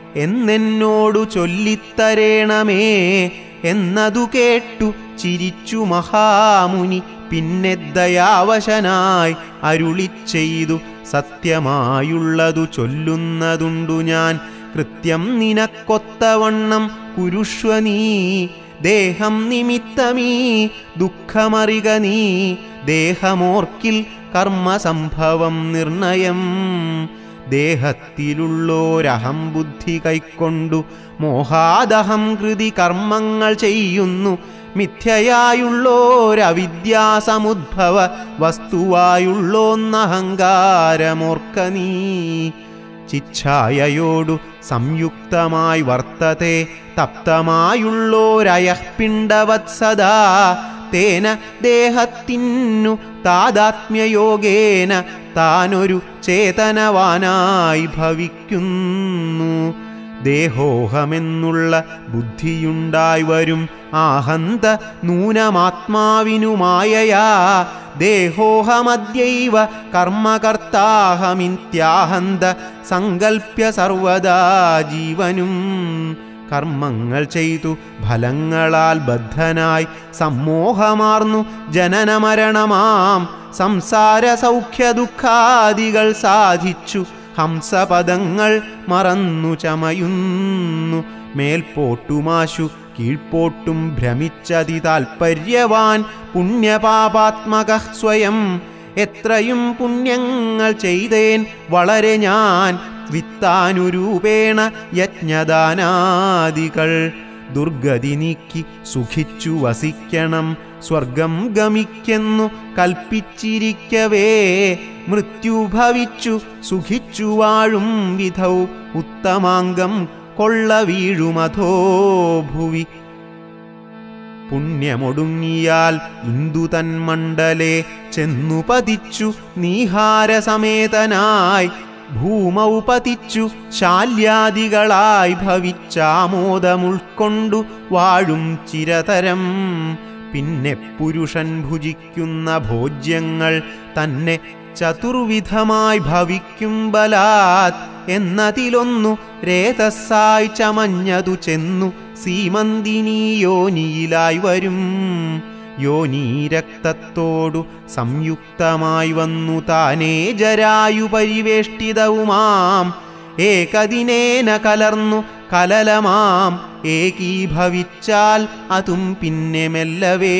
എന്നെന്നോടു ചൊല്ലിത്തരേണമേ എന്നതു കേട്ടു ചിരിച്ചു മഹാമുനി. പിന്നെ ദയാവശനായി അരുളിച്ചെയ്തു, സത്യമായുള്ളതു ചൊല്ലുന്നതുണ്ടു ഞാൻ. കൃത്യം നിനക്കൊത്തവണ്ണം കുരുഷ്വ നീ. ദേഹം നിമിത്തമീ ദുഃഖമറിക നീ. ദേഹമോർക്കിൽ കർമ്മസംഭവം നിർണയം. ദേഹത്തിലുള്ളോരഹം ബുദ്ധി കൈക്കൊണ്ടു മോഹാദഹം കൃതി കർമ്മങ്ങൾ ചെയ്യുന്നു. മിഥ്യയായുള്ളോരവിദ്യാസമുദ്ഭവ വസ്തുവായുള്ളോന്നഹങ്കാരമോർക്ക നീ. ചിച്ഛായയോടു സംയുക്തമായി വർത്തത്തെ തപ്തമായുള്ളോരയഃപിണ്ഡവത്സദാ. തേന ദേഹത്തിന്നു താദാത്മ്യയോഗേന താനൊരു ചേതനവാനായി ഭവിക്കുന്നു. ദേഹോഹമെന്നുള്ള ബുദ്ധിയുണ്ടായി വരും ആഹന്ത നൂനമാത്മാവിനു മായയാ. ദേഹോഹമദ്യൈവ കർമ്മകർത്താഹമിത്യാഹന്ത സങ്കൽപ്യ സർവദാ ജീവനും. കർമ്മങ്ങൾ ചെയ്തു ഫലങ്ങളാൽ ബദ്ധനായി സമ്മോഹമാർന്നു ജനനമരണമാം സംസാര സൗഖ്യ ദുഃഖാദികൾ സാധിച്ചു ഹംസപദങ്ങൾ മറന്നു ചമയുന്നു. മേൽപോട്ടുമാശു കീഴ്പോട്ടും ഭ്രമിച്ചതി താൽപര്യവാൻ പുണ്യപാപാത്മക സ്വയം. എത്രയും പുണ്യങ്ങൾ ചെയ്തേൻ വളരെ ഞാൻ വിത്താനുരൂപേണ യജ്ഞദാനാദികൾ. ദുർഗതി നീക്കി സുഖിച്ചു വസിക്കണം സ്വർഗം ഗമിക്കെന്നു കൽപ്പിച്ചിരിക്കവേ. മൃത്യുഭവിച്ചു സുഖിച്ചു വാഴും വിധൗ ഉത്തമാംഗം കൊള്ള വീഴുമധോ ഭുവി. പുണ്യമൊടുങ്ങിയാൽ ഇന്ദുതന്മണ്ഡലേ ചെന്നു പതിച്ചു നീഹാരസമേതനായി. ഭൂമൗ പതിച്ചു ശാല്യാദികളായി ഭവിച്ചാമോദമുൾക്കൊണ്ടു വാഴും ചിരതരം. പിന്നെ പുരുഷൻ ഭുജിക്കുന്ന ഭോജ്യങ്ങൾ തന്നെ ചതുർവിധമായി ഭവിക്കും ബലാത്. എന്നതിലൊന്നു രേതസ്സായി ചമഞ്ഞതു ചെന്നു സീമന്തിനീ യോനിയിലായി വരും. യോനീരക്തത്തോടു സംയുക്തമായി വന്നു താനേ ജരായു പരിവേഷ്ടിതവുമാം. ഏകദിനേന കലർന്നു കലലമാം ഏകീഭവിച്ചാൽ അതും പിന്നെ മെല്ലവേ.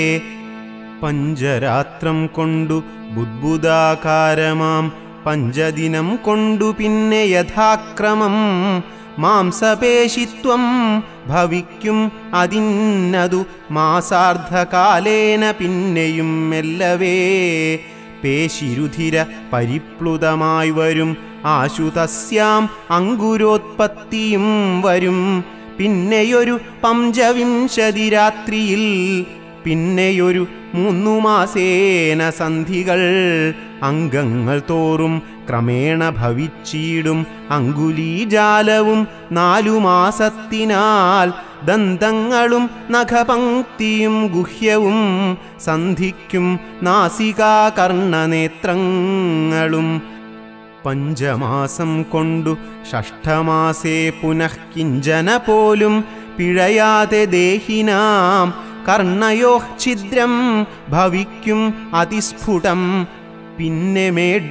പഞ്ചരാത്രം കൊണ്ടു ബുദ്ബുദാകാരമാം പഞ്ചദിനം കൊണ്ടു പിന്നെ യഥാക്രമം മാംസപേശിത്വം ഭവിക്കും. അതിന്നതു മാസാർദ്ധകാലേന പിന്നെയും മെല്ലവേ. പേശിരുധിര പരിപ്ലുതമായി വരും ആശുതസ്യാം അങ്കുരോത്പത്തിയും വരും. പിന്നെയൊരു പഞ്ചവിംശതി രാത്രിയിൽ പിന്നെയൊരു മൂന്നു മാസേന സന്ധികൾ. അംഗങ്ങൾ തോറും ക്രമേണ ഭവിച്ചിടും അങ്കുലീജാലവും നാലു മാസത്തിനാൽ. ദന്തങ്ങളും നഖപംക്തിയും ഗുഹ്യവും സന്ധിക്കും നാസികാകർണനേത്രങ്ങളും. പഞ്ചമാസം കൊണ്ടു ഷഷ്ഠമാസേ പുനഃ കിഞ്ചന പോലും പിഴയാതെ ദേഹിനാം. കർണയോഃ ഛിദ്രം ഭവിക്കും അതിസ്ഫുടം. പിന്നെ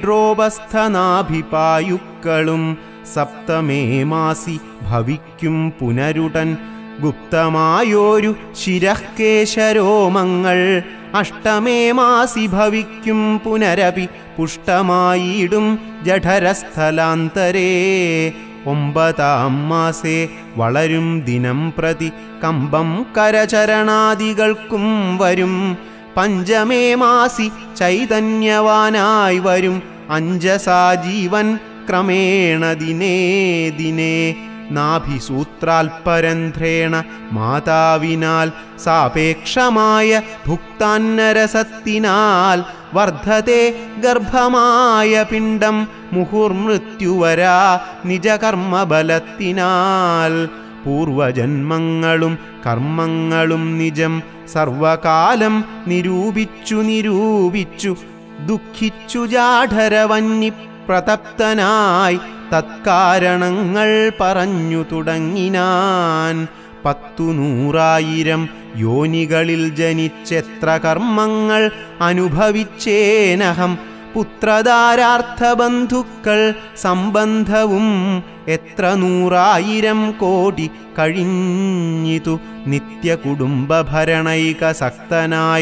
മേഡ്രോപസ്ഥനാഭിപായുക്കളും. സപ്തമേ മാസി ഭവിക്കും പുനരുടൻ ഗുപ്തമായോരു ശിരഃകേശരോമങ്ങൾ. അഷ്ടമേ മാസി ഭവിക്കും പുനരപി പുഷ്ടമായിടും ജഠരസ്ഥലാന്തരേ. ഒമ്പതാം മാസേ വളരും ദിനം പ്രതി കമ്പം കരചരണാദികൾക്കും വരും. പഞ്ചമേ മാസി ചൈതന്യവാനായി വരും അഞ്ജസാ ജീവൻ ക്രമേണ ദിനേ ദിനേ. നാഭിസൂത്രാൽപരന്ധ്രേണ മാതാവിനാൽ സാപേക്ഷമായ ഭുക്താന്നരസത്തിനാൽ വർദ്ധത്തെ ഗർഭമായ പിണ്ഡം മുഹുർമൃത്യുവരാ നിജകർമ്മബലത്തിനാൽ. പൂർവജന്മങ്ങളും കർമ്മങ്ങളും നിജം സർവകാലം നിരൂപിച്ചു നിരൂപിച്ചു ദുഃഖിച്ചു ജാഠരവന്നി പ്രതപ്തനായി തത്കാരണങ്ങൾ പറഞ്ഞു തുടങ്ങിനാൻ. പത്തു നൂറായിരം യോനികളിൽ ജനിച്ചെത്ര കർമ്മങ്ങൾ അനുഭവിച്ചേനഹം. പുത്രധാരാർത്ഥബന്ധുക്കൾ സംബന്ധവും എത്ര നൂറായിരം കോടി കഴിഞ്ഞിതു. നിത്യകുടുംബഭരണൈകസക്തനായി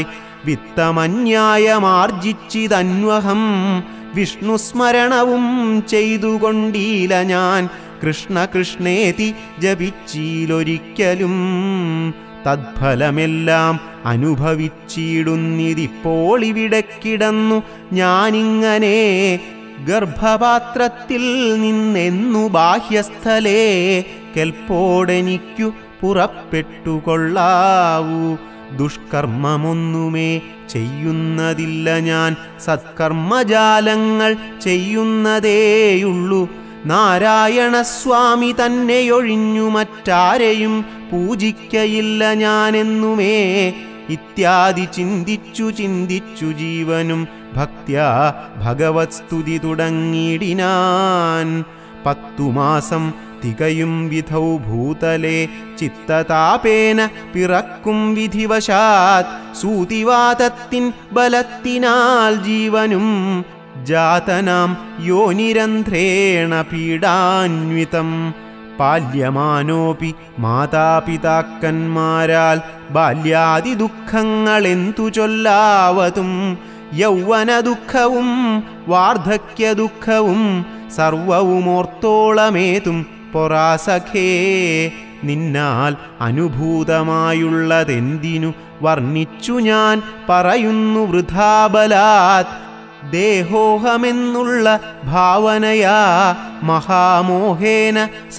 വിത്തമന്യായമാർജിച്ചിതന്വഹം. വിഷ്ണുസ്മരണവും ചെയ്തുകൊണ്ടീല ഞാൻ, കൃഷ്ണ കൃഷ്ണേതി ജപിച്ചീലൊരിക്കലും. തദ്ഫലമെല്ലാം അനുഭവിച്ചിടുന്നിതിപ്പോൾ ഇവിടെ കിടന്നു ഞാനിങ്ങനെ. ഗർഭപാത്രത്തിൽ നിന്നെന്നു ബാഹ്യസ്ഥലേ കെൽപ്പോടെനിക്കു പുറപ്പെട്ടുകൊള്ളാവൂ. ദുഷ്കർമ്മമൊന്നുമേ ചെയ്യുന്നതില്ല ഞാൻ, സത്കർമ്മജാലങ്ങൾ ചെയ്യുന്നതേയുള്ളൂ. നാരായണസ്വാമി തന്നെയൊഴിഞ്ഞു മറ്റാരെയും പൂജിക്കയില്ല ഞാനെന്നുമേ. ഇത്യാദി ചിന്തിച്ചു ചിന്തിച്ചു ജീവനും ഭക്ത്യാ ഭഗവത് സ്തുതി തുടങ്ങിയിടിനാൻ. പത്തു മാസം തികയും വിധൗ ഭൂതലേ ചിത്തതാപേന പിറക്കും വിധിവശാത്. സൂതിവാതത്തിൻ ബലത്തിനാൽ ജീവനും ജാതനാം യോനിരന്ധ്രേണ പീഡാന്വിതം. പാല്യമാനോപി മാതാപിതാക്കന്മാരാൽ ബാല്യാദി ദുഃഖങ്ങളെന്തു ചൊല്ലാവതും. യൗവന ദുഃഖവും വാർദ്ധക്യ ദുഃഖവും സർവവുമോർത്തോളമേതും പൊറാസഖേ. നിന്നാൽ അനുഭൂതമായുള്ളതെന്തിനു വർണ്ണിച്ചു ഞാൻ പറയുന്നു വൃഥാബലാത്. ദേഹോഹമെന്നുള്ള ഭാവനയാ മഹാമോഹേന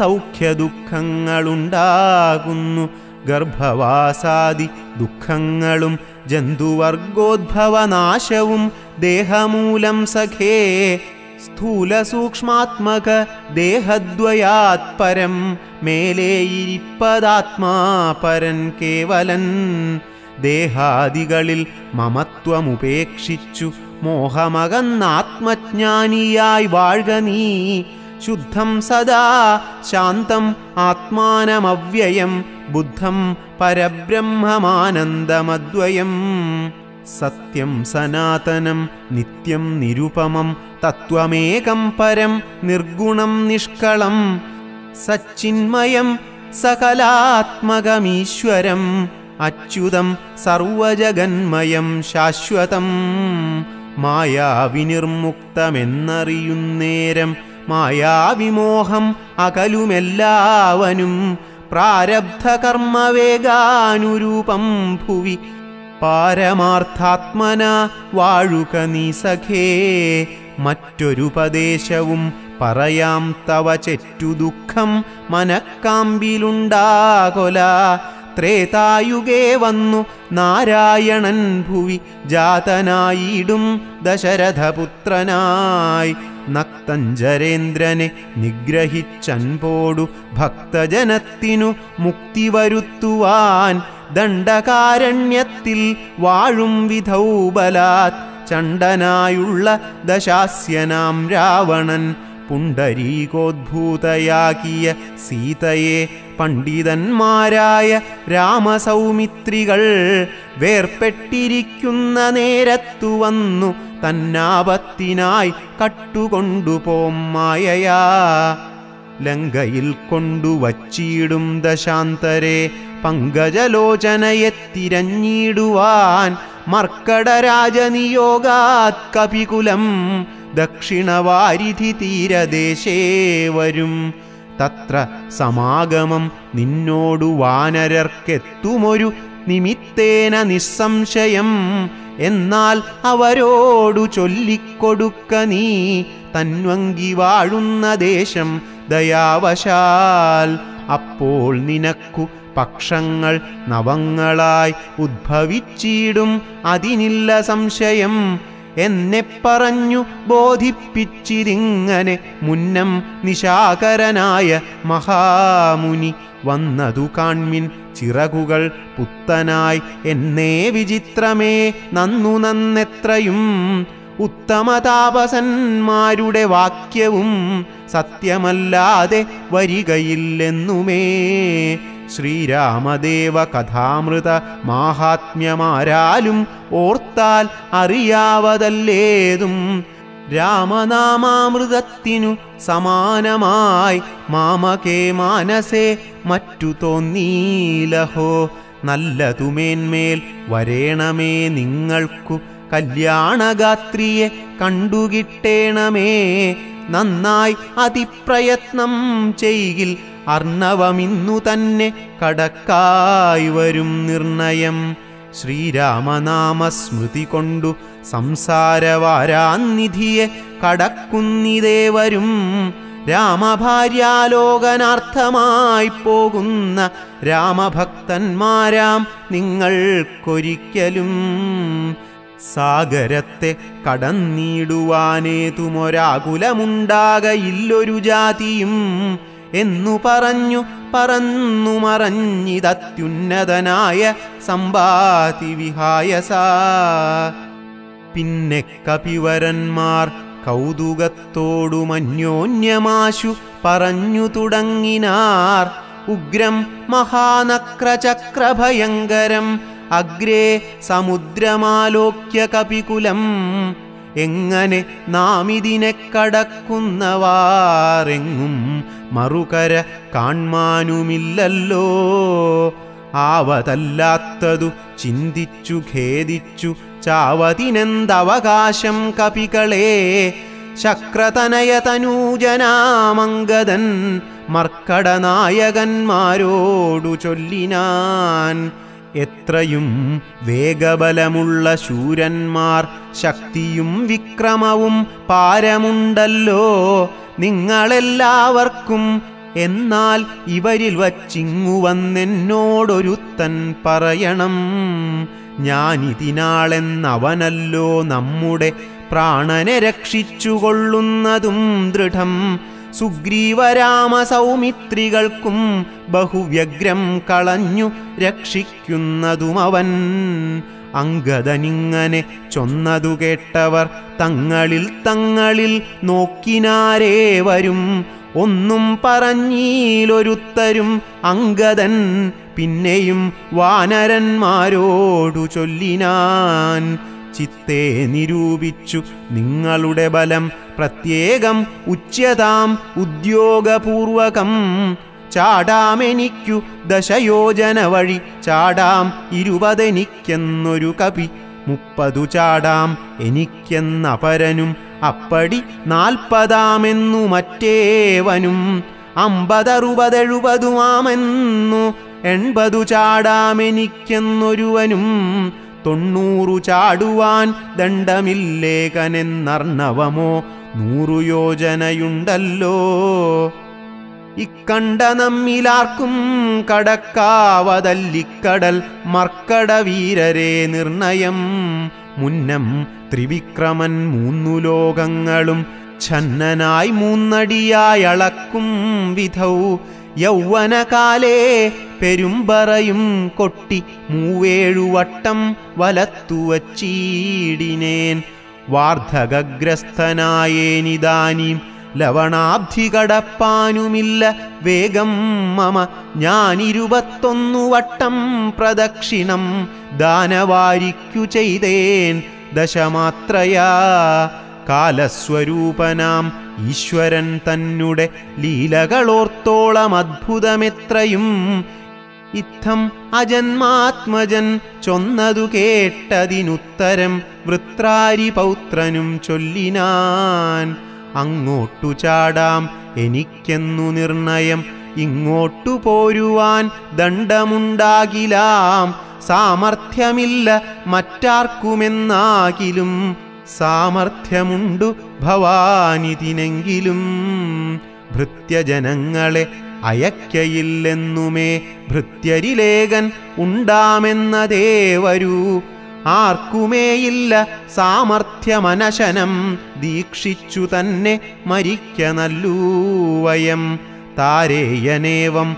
സൗഖ്യദുഃഖങ്ങളുണ്ടാകുന്നു. ഗർഭവാസാദി ദുഃഖങ്ങളും ജന്തുവർഗോദ്ഭവനാശവും ദേഹമൂലം സഖേ. സ്ഥൂലസൂക്ഷ്മാത്മക ദേഹദ്വയാത് പരം മേലേയിരിപ്പതാത്മാ പരൻ കേവലൻ. ദേഹാദികളിൽ മമത്വമുപേക്ഷിച്ചു മോഹമകന്നാത്മജ്ഞാനിയായി വാഴ്ക നീ. ശുദ്ധം സദാ ശാന്തം ആത്മാനമവ്യയം ബുദ്ധം പരബ്രഹ്മമാനന്ദമദ്വയം. സത്യം സനാതനം നിത്യം നിരുപമം തത്വമേകം പരം നിർഗുണം നിഷ്കളം. സച്ചിന്മയം സകലാത്മകമീശ്വരം അച്യുതം സർവജഗന്മയം ശാശ്വതം. മായാവിനിർമുക്തമെന്നറിയുന്നേരം മായാവിമോഹം അകലുമെല്ലാവനും. പ്രാരബ്ധകർമ്മവേഗാനുരൂപം ഭുവി പാരമാർത്ഥാത്മന വാഴുക നീ സഖേ. മറ്റൊരുപദേശവും പറയാം തവ ചെറ്റു ദുഃഖം മനക്കാമ്പിലുണ്ടാകൊല. ത്രേതായുഗേ വന്നു നാരായണൻ ഭുവി ജാതനായിടും ദശരഥപുത്രനായി. നക്തഞ്ചരേന്ദ്രനെ നിഗ്രഹിച്ചൻപോടു ഭക്തജനത്തിനു മുക്തി വരുത്തുവാൻ. ദണ്ഡകാരണ്യത്തിൽ വാഴും വിധൗ ബലാത് ചണ്ഡനായുള്ള ദശാസ്യനാം രാവണൻ. പുണ്ടരീകോദ്ഭൂതയാക്കിയ സീതയെ പണ്ഡിതന്മാരായ രാമസൗമിത്രികൾ വേർപ്പെട്ടിരിക്കുന്ന നേരത്തു വന്നു തന്നാപത്തിനായി കട്ടുകൊണ്ടുപോം മായയാ. ലങ്കയിൽ കൊണ്ടുവച്ചിടും ദശാന്തരെ പങ്കജലോചനയെ തിരഞ്ഞിടുവാൻ. മർക്കടരാജനിയോഗാത് കപികുലം ദക്ഷിണവാരിധി തീരദേശേ വരും. തത്ര സമാഗമം നിന്നോടു വാനരർക്കെത്തുമൊരു നിമിത്തേന നിസ്സംശയം. എന്നാൽ അവരോടു ചൊല്ലിക്കൊടുക്ക നീ തന്വങ്കി വാഴുന്ന ദേശം ദയാവശാൽ. അപ്പോൾ നിനക്കു പക്ഷങ്ങൾ നവങ്ങളായി ഉദ്ഭവിച്ചിടും അതിനില്ല സംശയം. എന്നെ പറഞ്ഞു ബോധിപ്പിച്ചിരിങ്ങനെ മുന്നം നിശാകരനായ മഹാമുനി. വന്നതു കാൺമിൻ ചിറകുകൾ പുത്തനായി എന്നേ വിചിത്രമേ നന്നു നന്നെത്രയും. ഉത്തമതാപസന്മാരുടെ വാക്യവും സത്യമല്ലാതെ വരികയില്ലെന്നുമേ. ശ്രീരാമദേവ കഥാമൃത മാഹാത്മ്യമാരാലും ഓർത്താൽ അറിയാവതല്ലേതും. രാമനാമാമൃതത്തിനു സമാനമായി മാമകേ മാനസേ മറ്റു തോന്നീലഹോ. നല്ലതുമേന്മേൽ വരേണമേ നിങ്ങൾക്കു കല്യാണഗാത്രിയെ കണ്ടുകിട്ടേണമേ. നന്നായി അതിപ്രയത്നം ചെയ്യിൽ അർണവമിന്നു തന്നെ കടക്കായി വരും നിർണയം. ശ്രീരാമനാമസ്മൃതി കൊണ്ടു സംസാരവാരാന്നിധിയെ കടക്കുന്നിതേവരും. രാമഭാര്യാലോകനാർത്ഥമായി പോകുന്ന രാമഭക്തന്മാരാം നിങ്ങൾക്കൊരിക്കലും സാഗരത്തെ കടന്നിടുവാനേതുമൊരാകുലമുണ്ടാകയില്ലൊരു ജാതിയും എന്നു പറഞ്ഞു പറന്നു മറഞ്ഞിതത്യുന്നതനായ സമ്പാതി വിഹായസ. പിന്നെ കപിവരന്മാർ കൗതുകത്തോടുമന്യോന്യമാശു പറഞ്ഞു തുടങ്ങിനാർ. ഉഗ്രം മഹാനക്രചക്രഭയങ്കരം അഗ്രേ സമുദ്രമാലോക്യ കപികുലം. എങ്ങനെ നാം ഇതിനെ കടക്കുന്നവാറെങ്ങും മറുകര കാൺമാനുമില്ലല്ലോ. ആവതല്ലാത്തതു ചിന്തിച്ചു ഖേദിച്ചു ചാവതിനെന്തവകാശം കപികളെ. ശക്രതനയതനൂജനാമംഗദൻ മർക്കടനായകന്മാരോടു ചൊല്ലിനാൻ. എത്രയും വേഗബലമുള്ള ശൂരന്മാർ ശക്തിയും വിക്രമവും പാരമുണ്ടല്ലോ നിങ്ങളെല്ലാവർക്കും. എന്നാൽ ഇവരിൽ വച്ചിങ്ങു വന്നെന്നോടൊരുത്തൻ പറയണം. ഞാനിതിനാളെന്നവനല്ലോ നമ്മുടെ പ്രാണനെ രക്ഷിച്ചുകൊള്ളുന്നതും ദൃഢം. സുഗ്രീവരാമ സൗമിത്രികൾക്കും ബഹുവ്യഗ്രം കളഞ്ഞു രക്ഷിക്കുന്നതുമവൻ. അംഗദനിങ്ങനെ ചൊന്നതു കേട്ടവർ തങ്ങളിൽ തങ്ങളിൽ നോക്കിനാരേവരും. ഒന്നും പറഞ്ഞീലൊരുത്തരും അംഗദൻ പിന്നെയും വാനരന്മാരോടു ചൊല്ലിനാൻ. ചിത്തേ നിരൂപിച്ചു നിങ്ങളുടെ ബലം പ്രത്യേകം ഉച്യതാം ഉദ്യോഗപൂർവകം. ചാടാമെനിക്കു ദശയോജന വഴി ചാടാം ഇരുപതെനിക്കെന്നൊരു കപി. മുപ്പതു ചാടാം എനിക്കെന്നപരനും അപ്പടി നാൽപ്പതാമെന്നു മറ്റേവനും. അമ്പതറുപതെഴുപതുമാമെന്നു എൺപതു ചാടാമെനിക്കെന്നൊരുവനും. തൊണ്ണൂറു ചാടുവാൻ ദണ്ഡമില്ലേകനെന്നർണവമോ നൂറു യോജനയുണ്ടല്ലോ. ഇക്കണ്ട നമ്മിലാർക്കും കടക്കാവതല്ലിക്കടൽ മർക്കടവീരരെ നിർണയം. മുന്നം ത്രിവിക്രമൻ മൂന്നു ലോകങ്ങളും ഛന്നനായി മൂന്നടിയായി അളക്കും വിധൗ. യൗവനകാലേ പെരുമ്പറയും കൊട്ടി മൂവേഴുവട്ടം വലത്തുവച്ചീടിനേൻ. വാർദ്ധകഗ്രസ്ഥനായേനിതാനീം ലവണാബ്ധി കടപ്പാനുമില്ല വേഗം മമ. ഞാനിരുപത്തൊന്നു വട്ടം പ്രദക്ഷിണം ദാനവാരിക്കു ചെയ്തേൻ ദശമാത്രയാ. കാലസ്വരൂപനാം ഈശ്വരൻ തന്നെ ലീലകളോർത്തോളം അദ്ഭുതമെത്രയും. ഇത്തം അജന്മാത്മജൻ ചൊന്നതു കേട്ടതിനുത്തരം വൃത്രാരിപൗത്രനും ചൊല്ലിനാൻ. അങ്ങോട്ടു ചാടാം എനിക്കെന്നു നിർണയം, ഇങ്ങോട്ടു പോരുവാൻ ദണ്ഡമുണ്ടാകിലാം. സാമർഥ്യമില്ല മറ്റാർക്കുമെന്നാകിലും സാമർഥ്യമുണ്ടു ഭവാനിതിനെങ്കിലും. ഭൃത്യജനങ്ങളെ അയക്കയില്ലെന്നുമേ ഭൃത്യരിലേകൻ ഉണ്ടാമെന്നതേ വരൂ. ആർക്കുമേയില്ല സാമർഥ്യമനശനം, ദീക്ഷിച്ചു തന്നെ മരിക്ക നല്ലൂ വയം. താരേയനേവം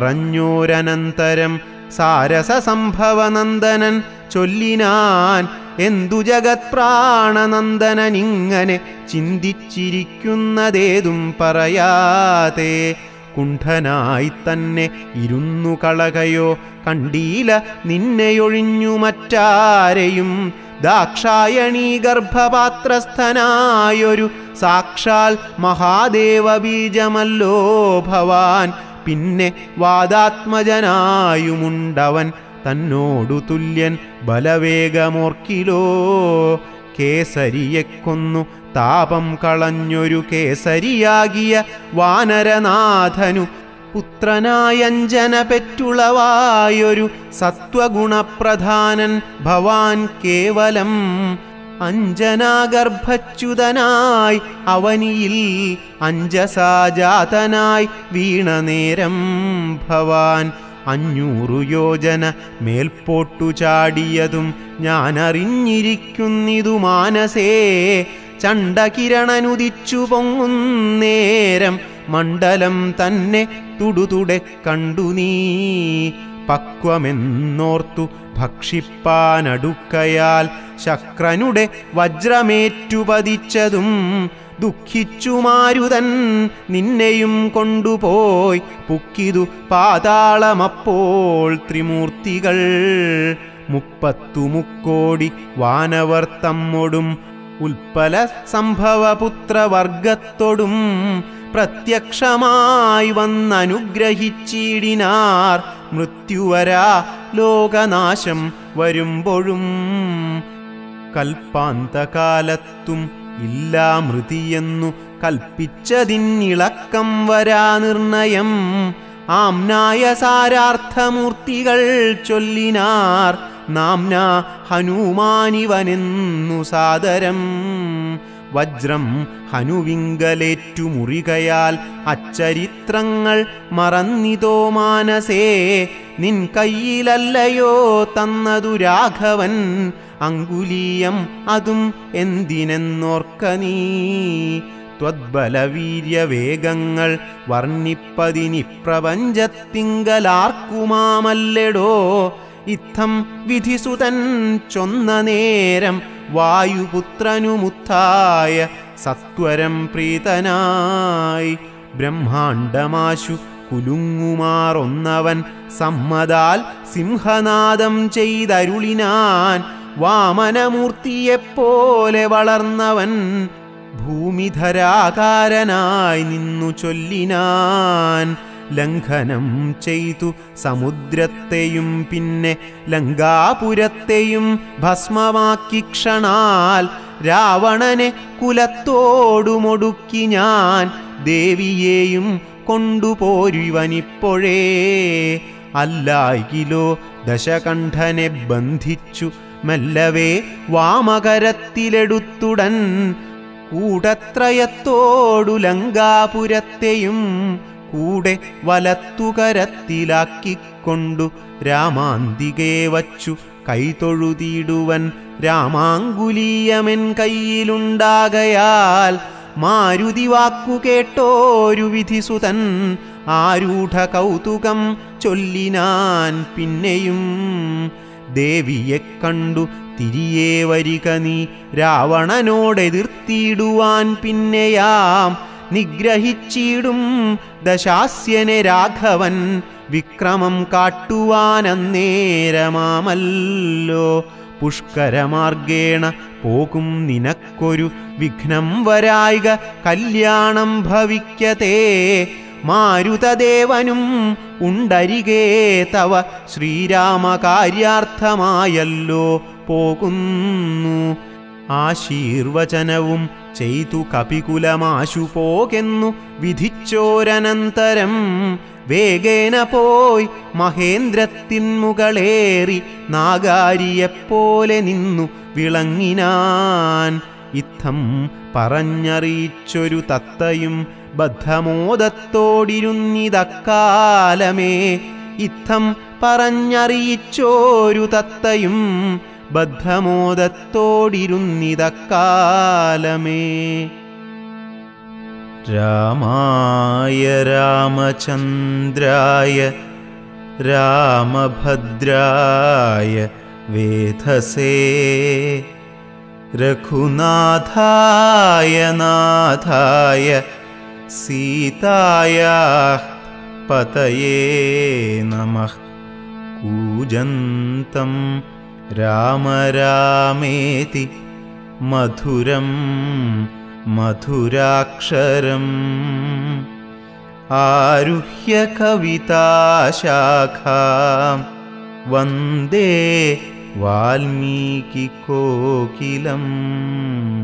പറഞ്ഞോരനന്തരം സാരസസംഭവനന്ദനൻ ചൊല്ലിനാൻ. എന്തു ജഗത് പ്രാണനന്ദനനിങ്ങനെ ചിന്തിച്ചിരിക്കുന്നതേതും പറയാതെ കുണ്ഠനായി തന്നെ ഇരുന്നു കളകയോ കണ്ടീല നിന്നെയൊഴിഞ്ഞു മറ്റാരെയും ദാക്ഷായണീ ഗർഭപാത്രസ്ഥനായൊരു സാക്ഷാൽ മഹാദേവ ബീജമല്ലോ ഭവാൻ പിന്നെ വാദാത്മജനായുമുണ്ടവൻ തന്നോടു തുല്യൻ ബലവേഗമോർക്കിലോ കേസരിയെ കൊന്നു താപം കളഞ്ഞൊരു കേസരിയാകിയ വാനരനാഥനു പുത്രനായഞ്ജന പെറ്റുളവായൊരു സത്വഗുണപ്രധാനൻ ഭവാൻ കേവലം അഞ്ജനാഗർഭച്യുതനായി അവനിയിൽ അഞ്ജസാജാതനായി വീണനേരം ഭവാൻ അഞ്ഞൂറു യോജന മേൽപോട്ടു ചാടിയതും ഞാനറിഞ്ഞിരിക്കുന്നിതു മാനസേ ചണ്ഡകിരണനുദിച്ചു പൊങ്ങുന്നേരം മണ്ഡലം തന്നെ തുടുതുടെ കണ്ടു നീ പക്വമെന്നോർത്തു ഭക്ഷിപ്പാനടുക്കയാൽ ശക്രനുടെ വജ്രമേറ്റുപതിച്ചതും ദുഃഖിച്ചു മാരുതൻ നിന്നെയും കൊണ്ടുപോയി പുക്കിതു പാതാളമപ്പോൾ ത്രിമൂർത്തികൾ മുപ്പത്തു മുക്കോടി വാനവർ തമ്മൊടും ഉൽപ്പല സംഭവപുത്രവർഗത്തോടും പ്രത്യക്ഷമായി വന്നനുഗ്രഹിച്ചിടിനാർ മൃത്യുവരാ ലോകനാശം വരുമ്പോഴും കൽപ്പാന്തകാലത്തും ഇല്ലാ മൃതിയെന്നു കൽപ്പിച്ചതിന്നിളക്കം വരാ നിർണയം ആംനായ സാരാർത്ഥമൂർത്തികൾ ചൊല്ലിനാർ നാംന ഹനുമാനിവനെന്നു സാദരം വജ്രം ഹനുവിങ്കലേറ്റു മുറികയാൽ അച്ചരിത്രങ്ങൾ മറന്നിതോ മാനസേ നിൻ കയ്യിലല്ലയോ തന്നതു രാഘവൻ അങ്കുലീയം അതും എന്തിനെന്നോർക്ക നീ ത്വദ്ബലവീര്യവേഗങ്ങൾ വർണ്ണിപ്പതിനി പ്രപഞ്ചത്തിങ്കലാർക്കുമാമല്ലെടോ ഇത്തം വിധിസുതൻ ചൊന്ന നേരം വായുപുത്രനുമുത്തായ സത്വരം പ്രീതനായി ബ്രഹ്മാണ്ഡമാശു കുലുങ്ങുമാറൊന്നവൻ സമ്മതാൽ സിംഹനാദം ചെയ്തരുളിനാൻ വാമനമൂർത്തിയെപ്പോലെ വളർന്നവൻ ഭൂമിധരാകാരനായി നിന്നു ചൊല്ലിനാൻ ലംഘനം ചെയ്തു സമുദ്രത്തെയും പിന്നെ ലങ്കാപുരത്തെയും ഭസ്മമാക്കി ക്ഷണാൽ രാവണനെ കുലത്തോടുമൊടുക്കി ഞാൻ ദേവിയെയും കൊണ്ടുപോരുവനിപ്പോഴേ അല്ലായികിലോ ദശകണ്ഠനെ ബന്ധിച്ചു മെല്ലവേ വാമകരത്തിലെടുത്തുടൻ കൂടത്രയത്തോടു ലങ്കാപുരത്തെയും കൂടെ വലത്തുകരത്തിലാക്കിക്കൊണ്ടു രാമാന്തികേ വച്ചു കൈതൊഴുതിടുവൻ രാമാങ്കുലീയമെൻ കയ്യിലുണ്ടാകയാൽ മാരുതി വാക്കു കേട്ടോരു വിധിസുതൻ ആരൂഢ കൗതുകം ചൊല്ലിനാൻ പിന്നെയും ദേവിയെ കണ്ടു തിരികെ വരിക നീ രാവണനോടെതിർത്തിടുവാൻ പിന്നെയാം നിഗ്രഹിച്ചിടും ദശാസ്യനെ രാഘവൻ വിക്രമം കാട്ടുവാനന്നേരമാമല്ലോ പുഷ്കരമാർഗേണ പോകും നിനക്കൊരു വിഘ്നം വരായിക കല്യാണം ഭവിക്കതേ മാരുതദേവനും ഉണ്ടരികേ തവ ശ്രീരാമകാര്യാർത്ഥമായല്ലോ പോകുന്നു ആശീർവചനവും ചെയ്തു കപികുലമാശു പോകെന്നു വിധിച്ചോരനന്തരം വേഗേന പോയി മഹേന്ദ്രത്തിൻ മുകളേറി നാഗാരിയെപ്പോലെ നിന്നു വിളങ്ങിനാൻ ഇത്തം പറഞ്ഞറിയിച്ചൊരു തത്തയും ബദ്ധമോദത്തോടിരുന്നിതക്കാലമേ ഇത്തം പറഞ്ഞറിയിച്ചോരു തത്തയും ബദ്ധമോദത്തോടിരുന്നിതക്കാലമേ രാമായ രാമചന്ദ്രായ രാമഭദ്രായ വേധസേ രഘുനാഥായ നാഥായ സീതായാഃ പതയേ നമഃ. കൂജന്തം രാമ രാമേതി മധുരം മധുരാക്ഷരം ആരുഹ്യ കവിതാശാഖാം വന്ദേ വാൽമീകികോകിലം.